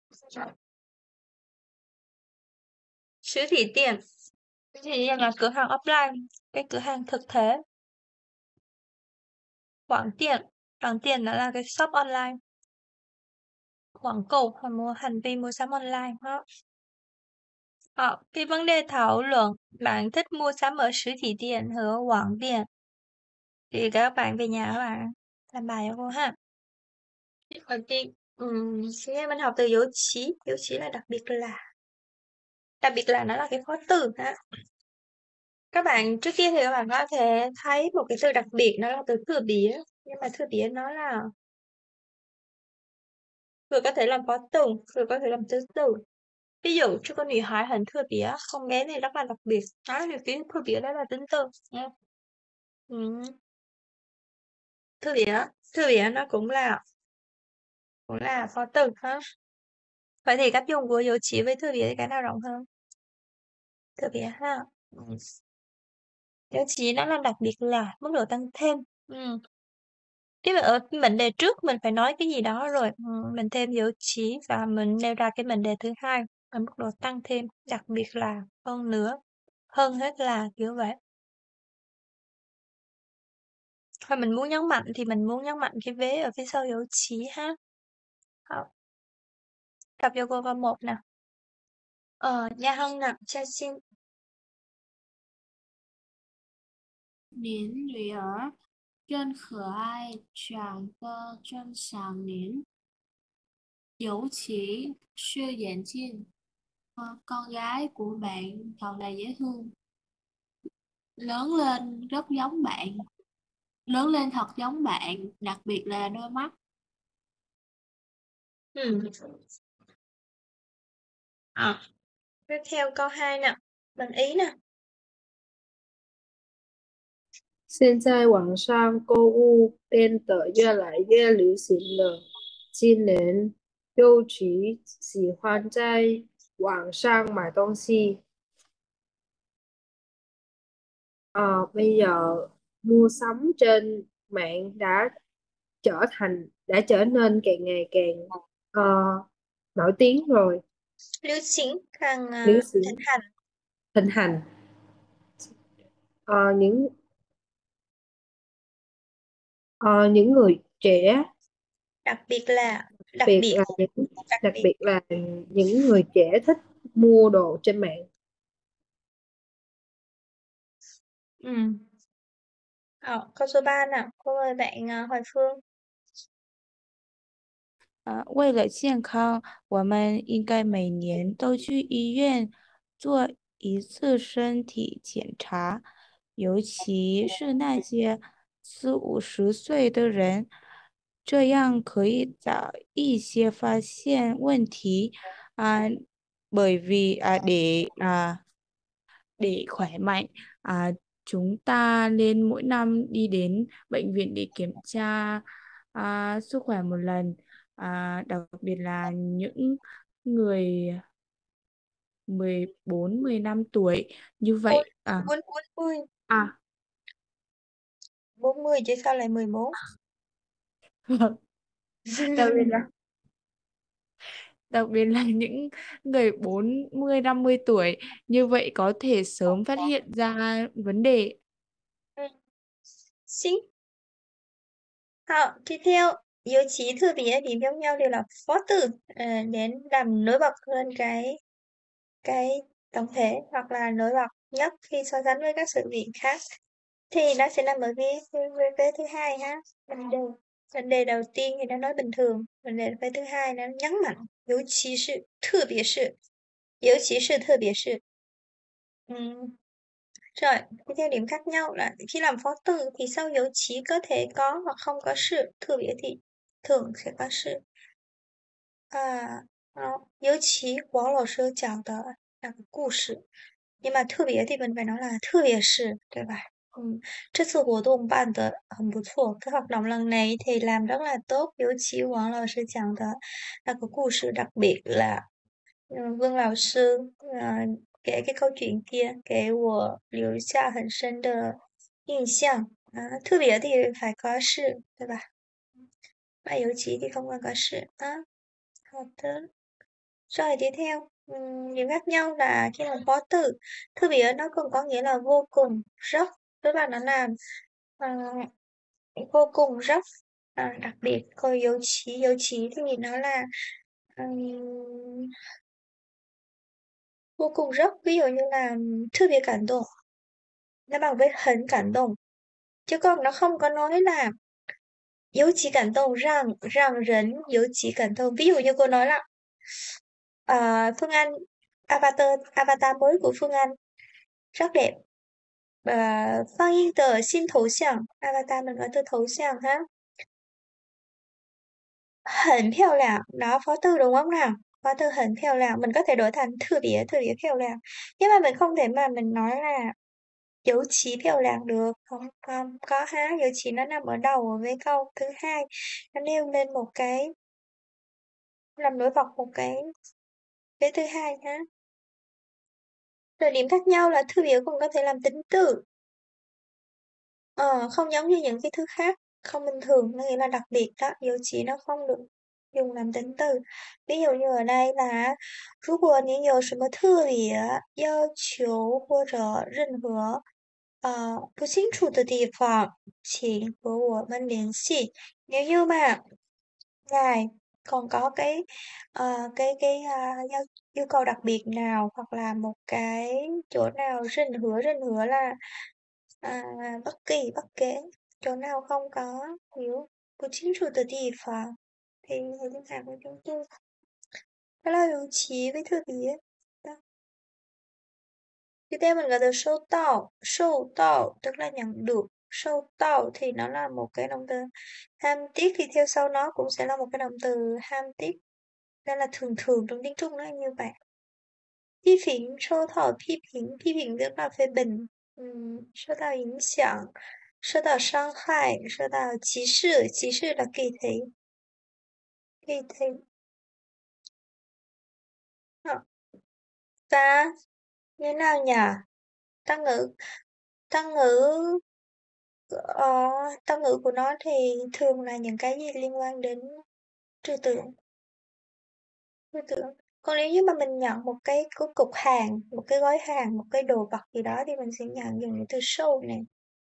Sứ thị tiền, sứ thị tiền là cửa hàng offline, cái cửa hàng thực thể. Quảng tiền, quảng tiền đó là cái shop online. Quảng cầu hoặc mua hành vi mua sắm online đó. Ờ, cái vấn đề thảo luận bạn thích mua sắm ở siêu thị điện hay ở quảng điện thì các bạn về nhà các bạn làm bài cho cô ha. Đầu tiên, ừm, sẽ mình học từ dấu chí. Dấu chí là đặc biệt là đặc biệt là nó là cái khóa từ ha. Các bạn trước kia thì các bạn có thể thấy một cái từ đặc biệt nó là từ thừa bìa, nhưng mà thừa bìa nó là vừa có thể làm phó từ, vừa có thể làm tứ từ. Ví dụ, cho con nữ hải hình thừa bìa, con bé này rất là đặc biệt. Đó thì cái thừa bìa đó là tính từ nha. Ừm, Thừa bìa, thừa bìa nó cũng là cũng là phó từ ha. Vậy thì cách dùng của dấu chỉ với thừa bìa thì cái nào rộng hơn? Thừa bìa ha. Ừm. Dấu chỉ nó là đặc biệt là mức độ tăng thêm. Ừm. Cái mà ở mệnh đề trước mình phải nói cái gì đó rồi, ừm, mình thêm dấu chỉ và mình nêu ra cái mệnh đề thứ hai là mức độ tăng thêm, đặc biệt là, hơn nữa, hơn hết là, kiểu vậy. Thôi mình muốn nhấn mạnh thì mình muốn nhấn mạnh cái vế ở phía sau dấu chỉ ha. Học, đọc cho cô câu một nè. Ờ, Nha Hân nè, cha xin. 年女儿真可爱，长得真像您，尤其是眼睛， Ờ, con gái của bạn thật là dễ thương. Lớn lên rất giống bạn. Lớn lên thật giống bạn, đặc biệt là đôi mắt. Ừ. À, tiếp theo câu hai nè. Bằng ý nè. 现在网上购物变得越来越流行了，今年尤其喜欢在网上买东西。Ờ, bây giờ mua sắm trên mạng đã trở thành đã trở nên càng ngày càng ờ, nổi tiếng rồi, Lưu chính càng uh, 流 thịnh 行 hành. thịnh hành. Ờ, những ờ, những người trẻ, Đặc biệt là đặc biệt biệt là những đặc đặc biệt. biệt là những người trẻ thích mua đồ trên mạng. Ừ. Ờ, câu số ba nào. Cô mời bạn uh, Hoài Phương. 呃，为了健康，我们应该每年都去医院做一次身体检查，尤其是那些四五十岁的人，这样可以早一些发现问题啊。bởi vì à, để à, để khỏe mạnh, à, chúng ta nên mỗi năm đi đến bệnh viện để kiểm tra à, sức khỏe một lần, à, đặc biệt là những người mười bốn mười lăm tuổi như Ôi, vậy. À, bốn mươi. à bốn mươi chứ sao lại mười bốn? đặc biệt là đặc biệt là những người bốn mươi năm mươi tuổi như vậy có thể sớm phát hiện ra vấn đề. Ừ. Xin. Hào, tiếp theo, yếu chí thư biệt điểm giống nhau đều là phó từ ờ, đến làm nổi bật hơn cái cái tổng thể hoặc là nổi bật nhất khi so sánh với các sự việc khác thì nó sẽ nằm ở phía phía, phía thứ hai ha. Vấn đề vấn đề đầu tiên thì nó nói bình thường, vấn đề phía thứ hai nó nhấn mạnh yếu chí sự, 特别是 yếu chí sự, 特别是 Ừm. Rồi, tiếp theo điểm khác nhau là khi làm phó từ thì sau dấu chí có thể có hoặc không có sự, 特别 thì thường sẽ có sự. À, đó, 尤其王老师讲的那个故事，nhưng mà 特别 thì mình phải nói là 特别是，对吧？嗯，这次活动办得很不错，cái hoạt động lần này thì làm rất là tốt, 尤其王老师讲的那个故事, đặc biệt là ừ, Vương lão sư à, kể cái câu chuyện kia, 给我留下很深的印象啊，特别 thì phải có sự, 对吧？mà 尤其 thì không cần có sự á. Hợp thế. Rồi tiếp theo, ừm, điểm khác nhau là khi làm phó từ, thư biệt nó còn có nghĩa là vô cùng, rất, tức là nó làm ờ, vô cùng rất à, đặc biệt. Còn dấu chí, dấu chí thì nó là ừm, vô cùng rất, ví dụ như là thư biệt cảm động, nó bằng với hấn cảm động, chứ còn nó không có nói là dấu chí cảm động rằng rằng rấn dấu chí cảm động. Ví dụ như cô nói là à, Phương Anh avatar avatar mới của Phương Anh rất đẹp. Và Phan Yên tờ xin thấu xiang, avatar mình gọi từ thấu xiang ha. Hẳn phiêu lạng, đó phó từ đúng không nào? Phó từ hẳn phiêu lạng, mình có thể đổi thành thư biệt, thư biệt phiêu lạng. Nhưng mà mình không thể mà mình nói là dấu chí phiêu lạng được, không, không có ha, dấu chí nó nằm ở đầu với câu thứ hai, nó nêu lên một cái, làm nổi bật một cái cái thứ hai ha. Rồi điểm khác nhau là thư biệt cũng có thể làm tính từ. Ờ, không giống như những cái thứ khác, không bình thường, nó nghĩa là đặc biệt đó, dấu chỉ nó không được dùng làm tính từ. Ví dụ như ở đây là 如果你有什么特别要求或者任何呃不清楚的地方，请和我们联系. Nếu như mà ngài còn có cái ờ, cái cái à, yêu, yêu cầu đặc biệt nào hoặc là một cái chỗ nào rình hứa rình hứa là à, bất kỳ bất kể chỗ nào không có hiểu của chính chủ từ địa phương thì người liên lạc với chúng tôi đó là lưu trí với thư biệt đó. Tiếp theo mình có từ sâu tao, sâu tao tức là nhận được, sâu tao thì nó là một cái động từ. Ham tiếc thì theo sau nó cũng sẽ là một cái động từ ham tiếc. Đây là thường thường trong tiếng Trung nó như vậy.批评受到批评，批评tức là phê bình, ừm, 受到影响，受到伤害，受到歧视，歧视là kỳ thị, kỳ thị. Đó. Và như thế nào nhỉ? Tăng ngữ, tăng ngữ, ờ, tăng ngữ của nó thì thường là những cái gì liên quan đến trừu tượng, trừu tượng. Còn nếu như mà mình nhận một cái cái cục hàng, một cái gói hàng, một cái đồ vật gì đó thì mình sẽ nhận dùng từ show này.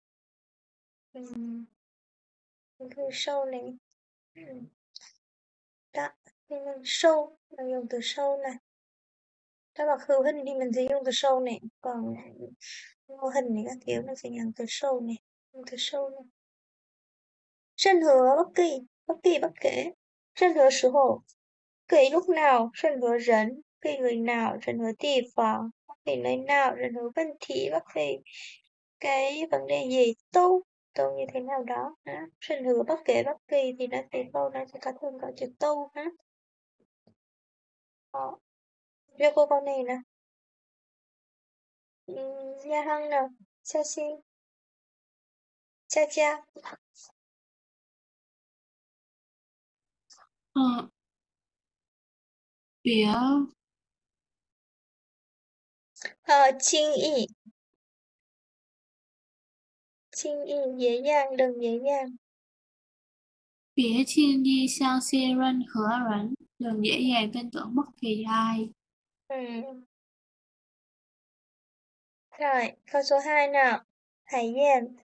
Ừm, từ show này. Ừm. Đó, thì mình show, mình dùng từ show này.ถ้าแบบคือhình thì mình sẽ dùng từ show này, còn mô hình thì các kiểu mình sẽ nhận từ show này, dùng từ show này. 任何 bất kỳ, bất kỳ bất kể. 任何时候, kỳ lúc nào, 任何人, kỳ người nào, 任何地方, bất kỳ nơi nào, 任何问题, bất kỳ cái vấn đề gì, tu, tu như thế nào đó. Ha? 任何 bất kể bất kỳ thì nó sẽ câu nó sẽ có thường có chữ tu ha. Đó. Cho cô câu này nè. Ừm, Nha Hân nè, Cha Chi, Cha Cha. Ờ, Phía Ờ, Chinh y, Chinh y, dễ dàng, đừng dễ dàng. 别轻易相信任何人，đừng dễ dàng tin tưởng bất kỳ ai. Ừm. Rồi, câu số hai nào. Hải Yên,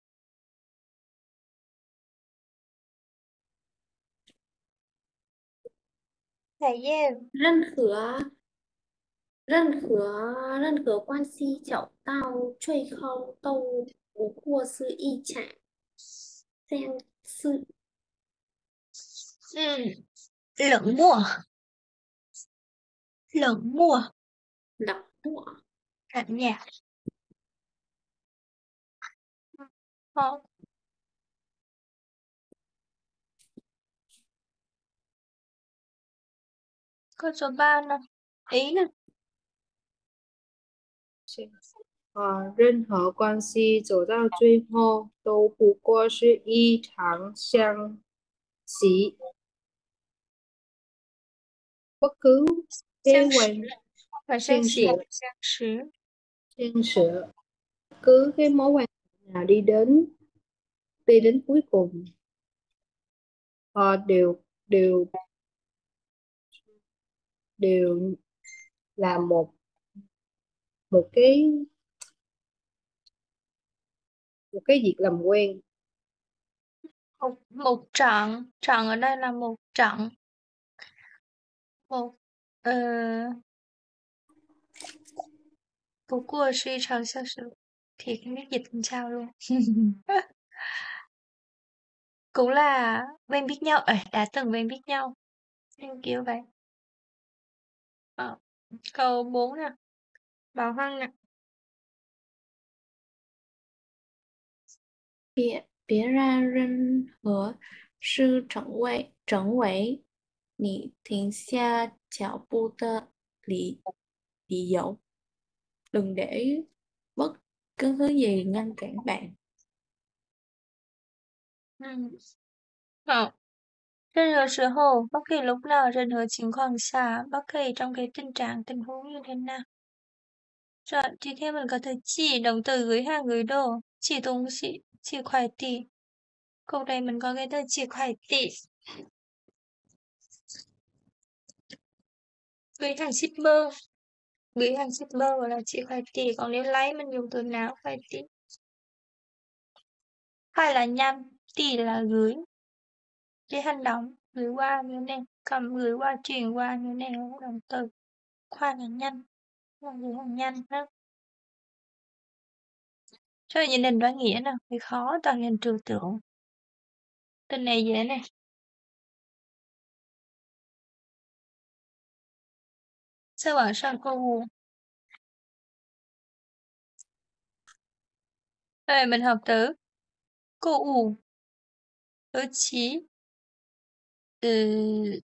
Hải Yên, 任何任何任何关系走到最后都不过是一场相似 ừm, lẫn mua, lẫn mua, lẫn mua. cả nhà. Ờ. Câu số ba nè, ý nè. 啊，任何关系走到最后都不过是一场相习，bất cứ kế Sang hoạch sử, không phải sang xuyên xỉ, sự mà sang sử. xuyên sự cứ cái mối quan hệ nào đi đến đi đến cuối cùng họ đều đều đều là một một cái một cái việc làm quen. Một, một trận, trận ở đây là một trận. Một, ờ, một cuộc suy tròn sao sự. Thì không biết dịch làm sao luôn. Cũng là quen biết nhau, ờ, đã từng quen biết nhau. Nên kiểu vậy. Ờ. Câu bốn nè. Bảo Hân nè. 别别让任何事成为成为你停下脚步的理理由. Đừng để bất cứ thứ gì ngăn cản bạn. Ừm. Ờ. 任何时候, bất kỳ lúc nào, 任何情况下, bất kỳ trong cái tình trạng, tình huống như thế nào. Rồi, tiếp theo mình có từ chỉ, động từ gửi hàng gửi đồ, chỉ东西, chỉ khoai tị. Câu này mình có cái từ chỉ khoai tị. Gửi hàng shipper, gửi hàng shipper gọi là chỉ khoai tị, còn nếu lấy mình dùng từ nào khoai tị. Khoai là nhanh, tị là gửi. Cái hành động gửi qua như này, cầm gửi qua, truyền qua như này là động từ. Khoai là nhanh, là gửi hàng nhanh đó. Cho nhìn hình đoán nghĩa nào, thì khó, toàn hình trừu tượng. Tên này dễ này. Sao bạn sang câu Rồi mình học từ购物，尤其呃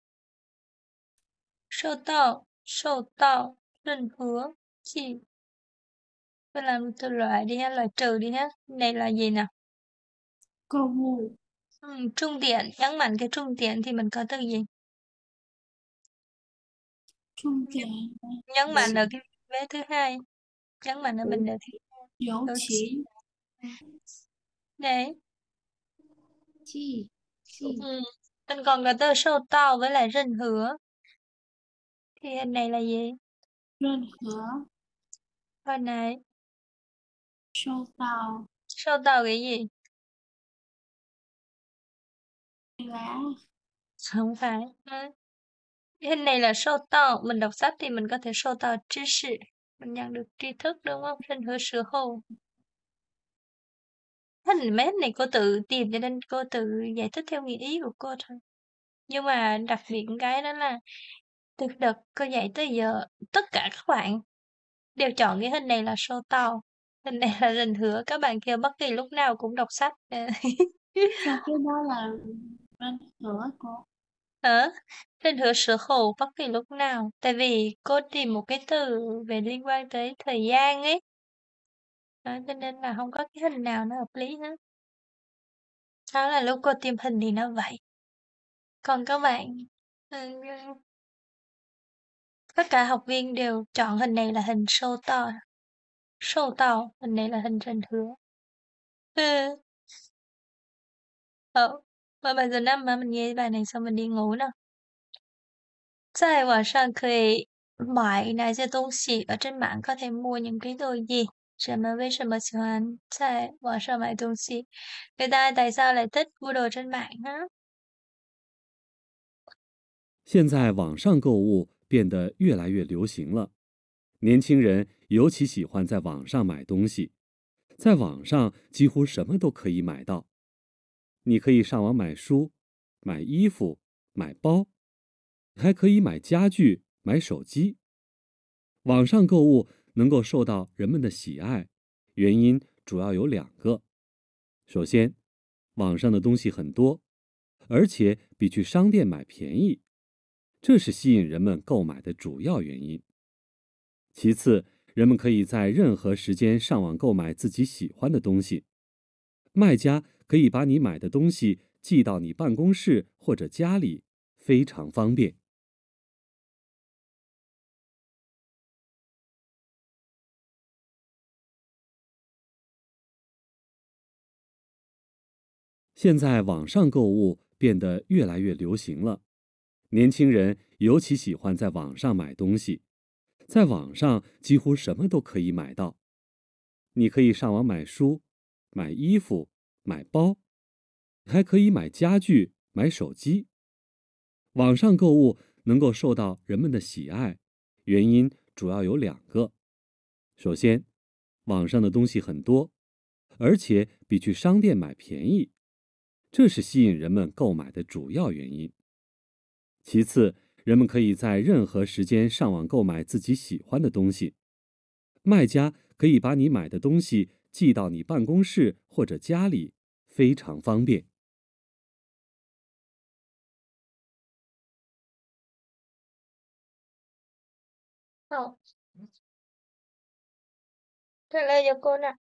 受到受到任何gì. Mình làm từ loại đi ha, loại trừ đi ha. Này là gì nào? 购物 Ừm, trung điểm, nhấn mạnh cái trung điểm thì mình có từ gì? trung điểm Nhấn mạnh ở cái vế thứ hai. Nhấn mạnh ở mình đề thứ hai. 尤尤其其 Đấy. 记记 Ừm, mình còn có từ sâu tao với lại rình hứa. Thì hình này là gì? 任何 Hồi này 收到 sâu tao cái gì? lá Không phải. Ừ. Cái hình này là sâu tao. Mình đọc sách thì mình có thể sâu tao知识. Mình nhận được tri thức đúng không? Rình hứa sửa hồ. Hình mấy hình này cô tự tìm cho nên cô tự giải thích theo nghĩa ý của cô thôi. Nhưng mà đặc biệt cái đó là từ đợt cô dạy tới giờ tất cả các bạn đều chọn cái hình này là sâu tao. Hình này là rình hứa. Các bạn kêu bất kỳ lúc nào cũng đọc sách. sao cái đó là任何cô Hả? Rình hứa sửa khổ bất kỳ lúc nào. Tại vì cô tìm một cái từ về liên quan tới thời gian ấy. Đó, cho nên là không có cái hình nào nó hợp lý hết. Đó là lúc cô tìm hình thì nó vậy. Còn các bạn, ừ, tất cả học viên đều chọn hình này là hình sâu to. Sâu to, hình này là hình rình hứa. Ừ. Ờ, và bây giờ năm mà mình nghe bài này xong mình đi ngủ nào. 在网上可以买哪些东西？ở trên mạng có thể mua những cái đồ gì? 什么为什么喜欢在网上买东西？người ta tại sao lại thích mua đồ trên mạng ha? 现在网上购物变得越来越流行了，年轻人尤其喜欢在网上买东西。在网上几乎什么都可以买到，你可以上网买书、买衣服、买包，还可以买家具、买手机。网上购物能够受到人们的喜爱，原因主要有两个。首先，网上的东西很多，而且比去商店买便宜，这是吸引人们购买的主要原因。其次，人们可以在任何时间上网购买自己喜欢的东西，卖家可以把你买的东西寄到你办公室或者家里，非常方便。现在网上购物变得越来越流行了，年轻人尤其喜欢在网上买东西。在网上几乎什么都可以买到，你可以上网买书、买衣服、买包，还可以买家具、买手机。网上购物能够受到人们的喜爱，原因主要有两个。首先，网上的东西很多，而且比去商店买便宜，这是吸引人们购买的主要原因。其次，人们可以在任何时间上网购买自己喜欢的东西，卖家可以把你买的东西寄到你办公室或者家里，非常方便。 Không. Trả lời cho cô nào.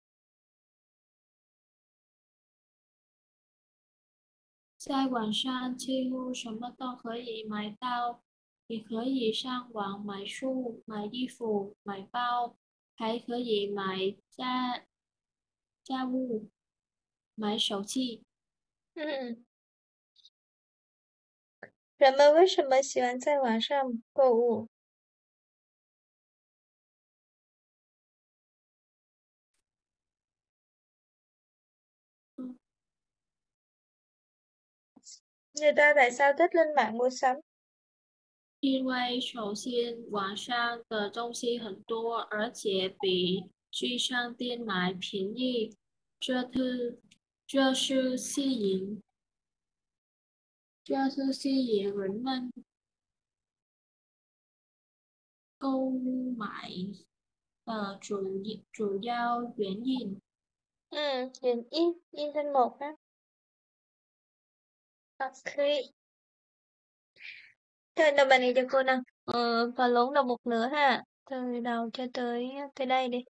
在网上几乎什么都可以买到，你可以上网买书、买衣服、买包，还可以买家家务、买手机。 嗯，人们为什么喜欢在网上购物？Người ta tại sao thích lên mạng mua sắm? 因为首先网上的东西很多，而且比去商店买便宜，这是这是吸引这是吸引人们购买的主主要原因。 Ừ, nhìn in, in thành một ha. Ok. Thôi đầu bài này cho cô nào. Ờ, và lốn đầu một nữa ha. Từ đầu cho tới tới đây đi.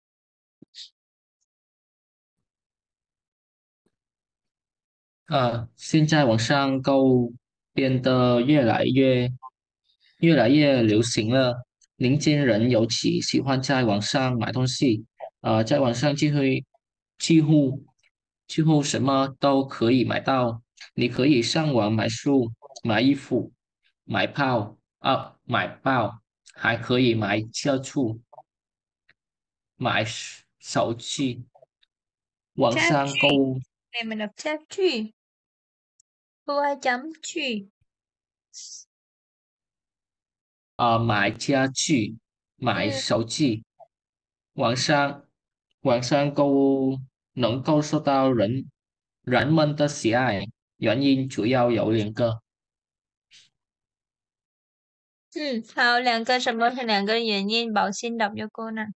呃，现在网上购物变得越来越越来越流行了，年轻人尤其喜欢在网上买东西。呃，在网上几乎几乎几乎什么都可以买到，你可以上网买书、买衣服、买炮啊、买包，还可以买家具、买手手机。网 Cha 上购 truy. 物 Này mình đọc cha truy. Cô hai chấm truy. 啊、买家具、买 Ừ. 手机。网上网上购物能够受到人人们的喜爱，原因主要有两个。 Ừ. Hào两个什么是两个原因？宝xin đọc cho cô nào.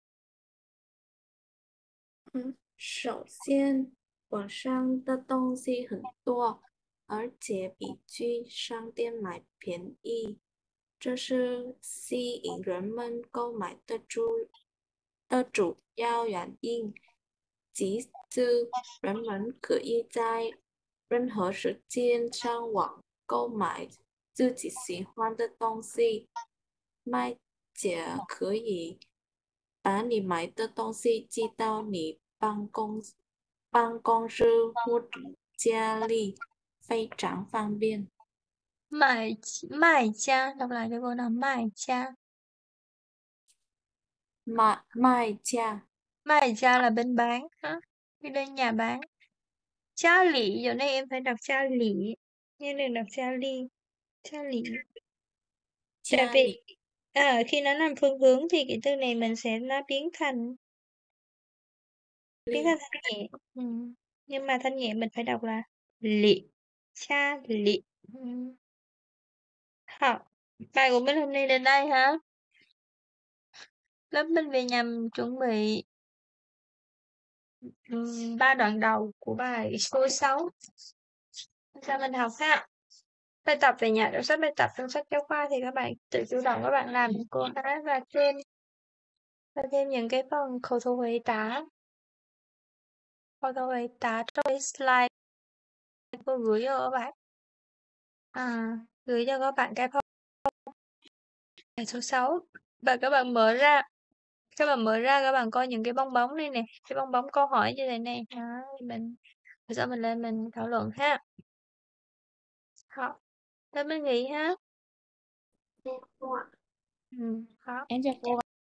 嗯，首先，网上的东西很多，而且比去商店买便宜，这是吸引人们购买的主的主要原因。其次，人们可以在任何时间上网购买自己喜欢的东西，卖家可以把你买的东西寄到你办公办公室或者家里，非常方便。 Mai mai cha, đọc lại cho cô nào. Mai cha. 卖卖家 Mai cha là bên bán ha. Đi lên nhà bán. Cha lị, giờ này em phải đọc cha lị. Nhưng đừng đọc cha ly. Cha lị. Tại 家 vì 里 à, khi nó làm phương hướng thì cái từ này mình sẽ nó biến thành biến thành thanh nhẹ. Ừ. Nhưng mà thanh nhẹ mình phải đọc là lị. Cha lị. Ừ. Học. Bài của mình hôm nay đến đây hả? Lớp mình về nhà chuẩn bị ừm, ba đoạn đầu của bài số sáu. Sao mình học ha? Bài tập về nhà đọc sách bài tập trong sách giáo khoa thì các bạn tự chủ động các bạn làm cô há và thêm và thêm những cái phần khẩu thủ hồi tả khẩu thủ hồi tả trong cái slide cô gửi cho các bạn. À, gửi cho các bạn cái phong bài số sáu và các bạn mở ra các bạn mở ra các bạn coi những cái bong bóng này nè, cái bong bóng câu hỏi như thế này. Đó, mình rồi sau mình lên mình thảo luận ha. Học. Thế mình nghỉ ha. Em cô ạ. Ừ, học. Em chào cô.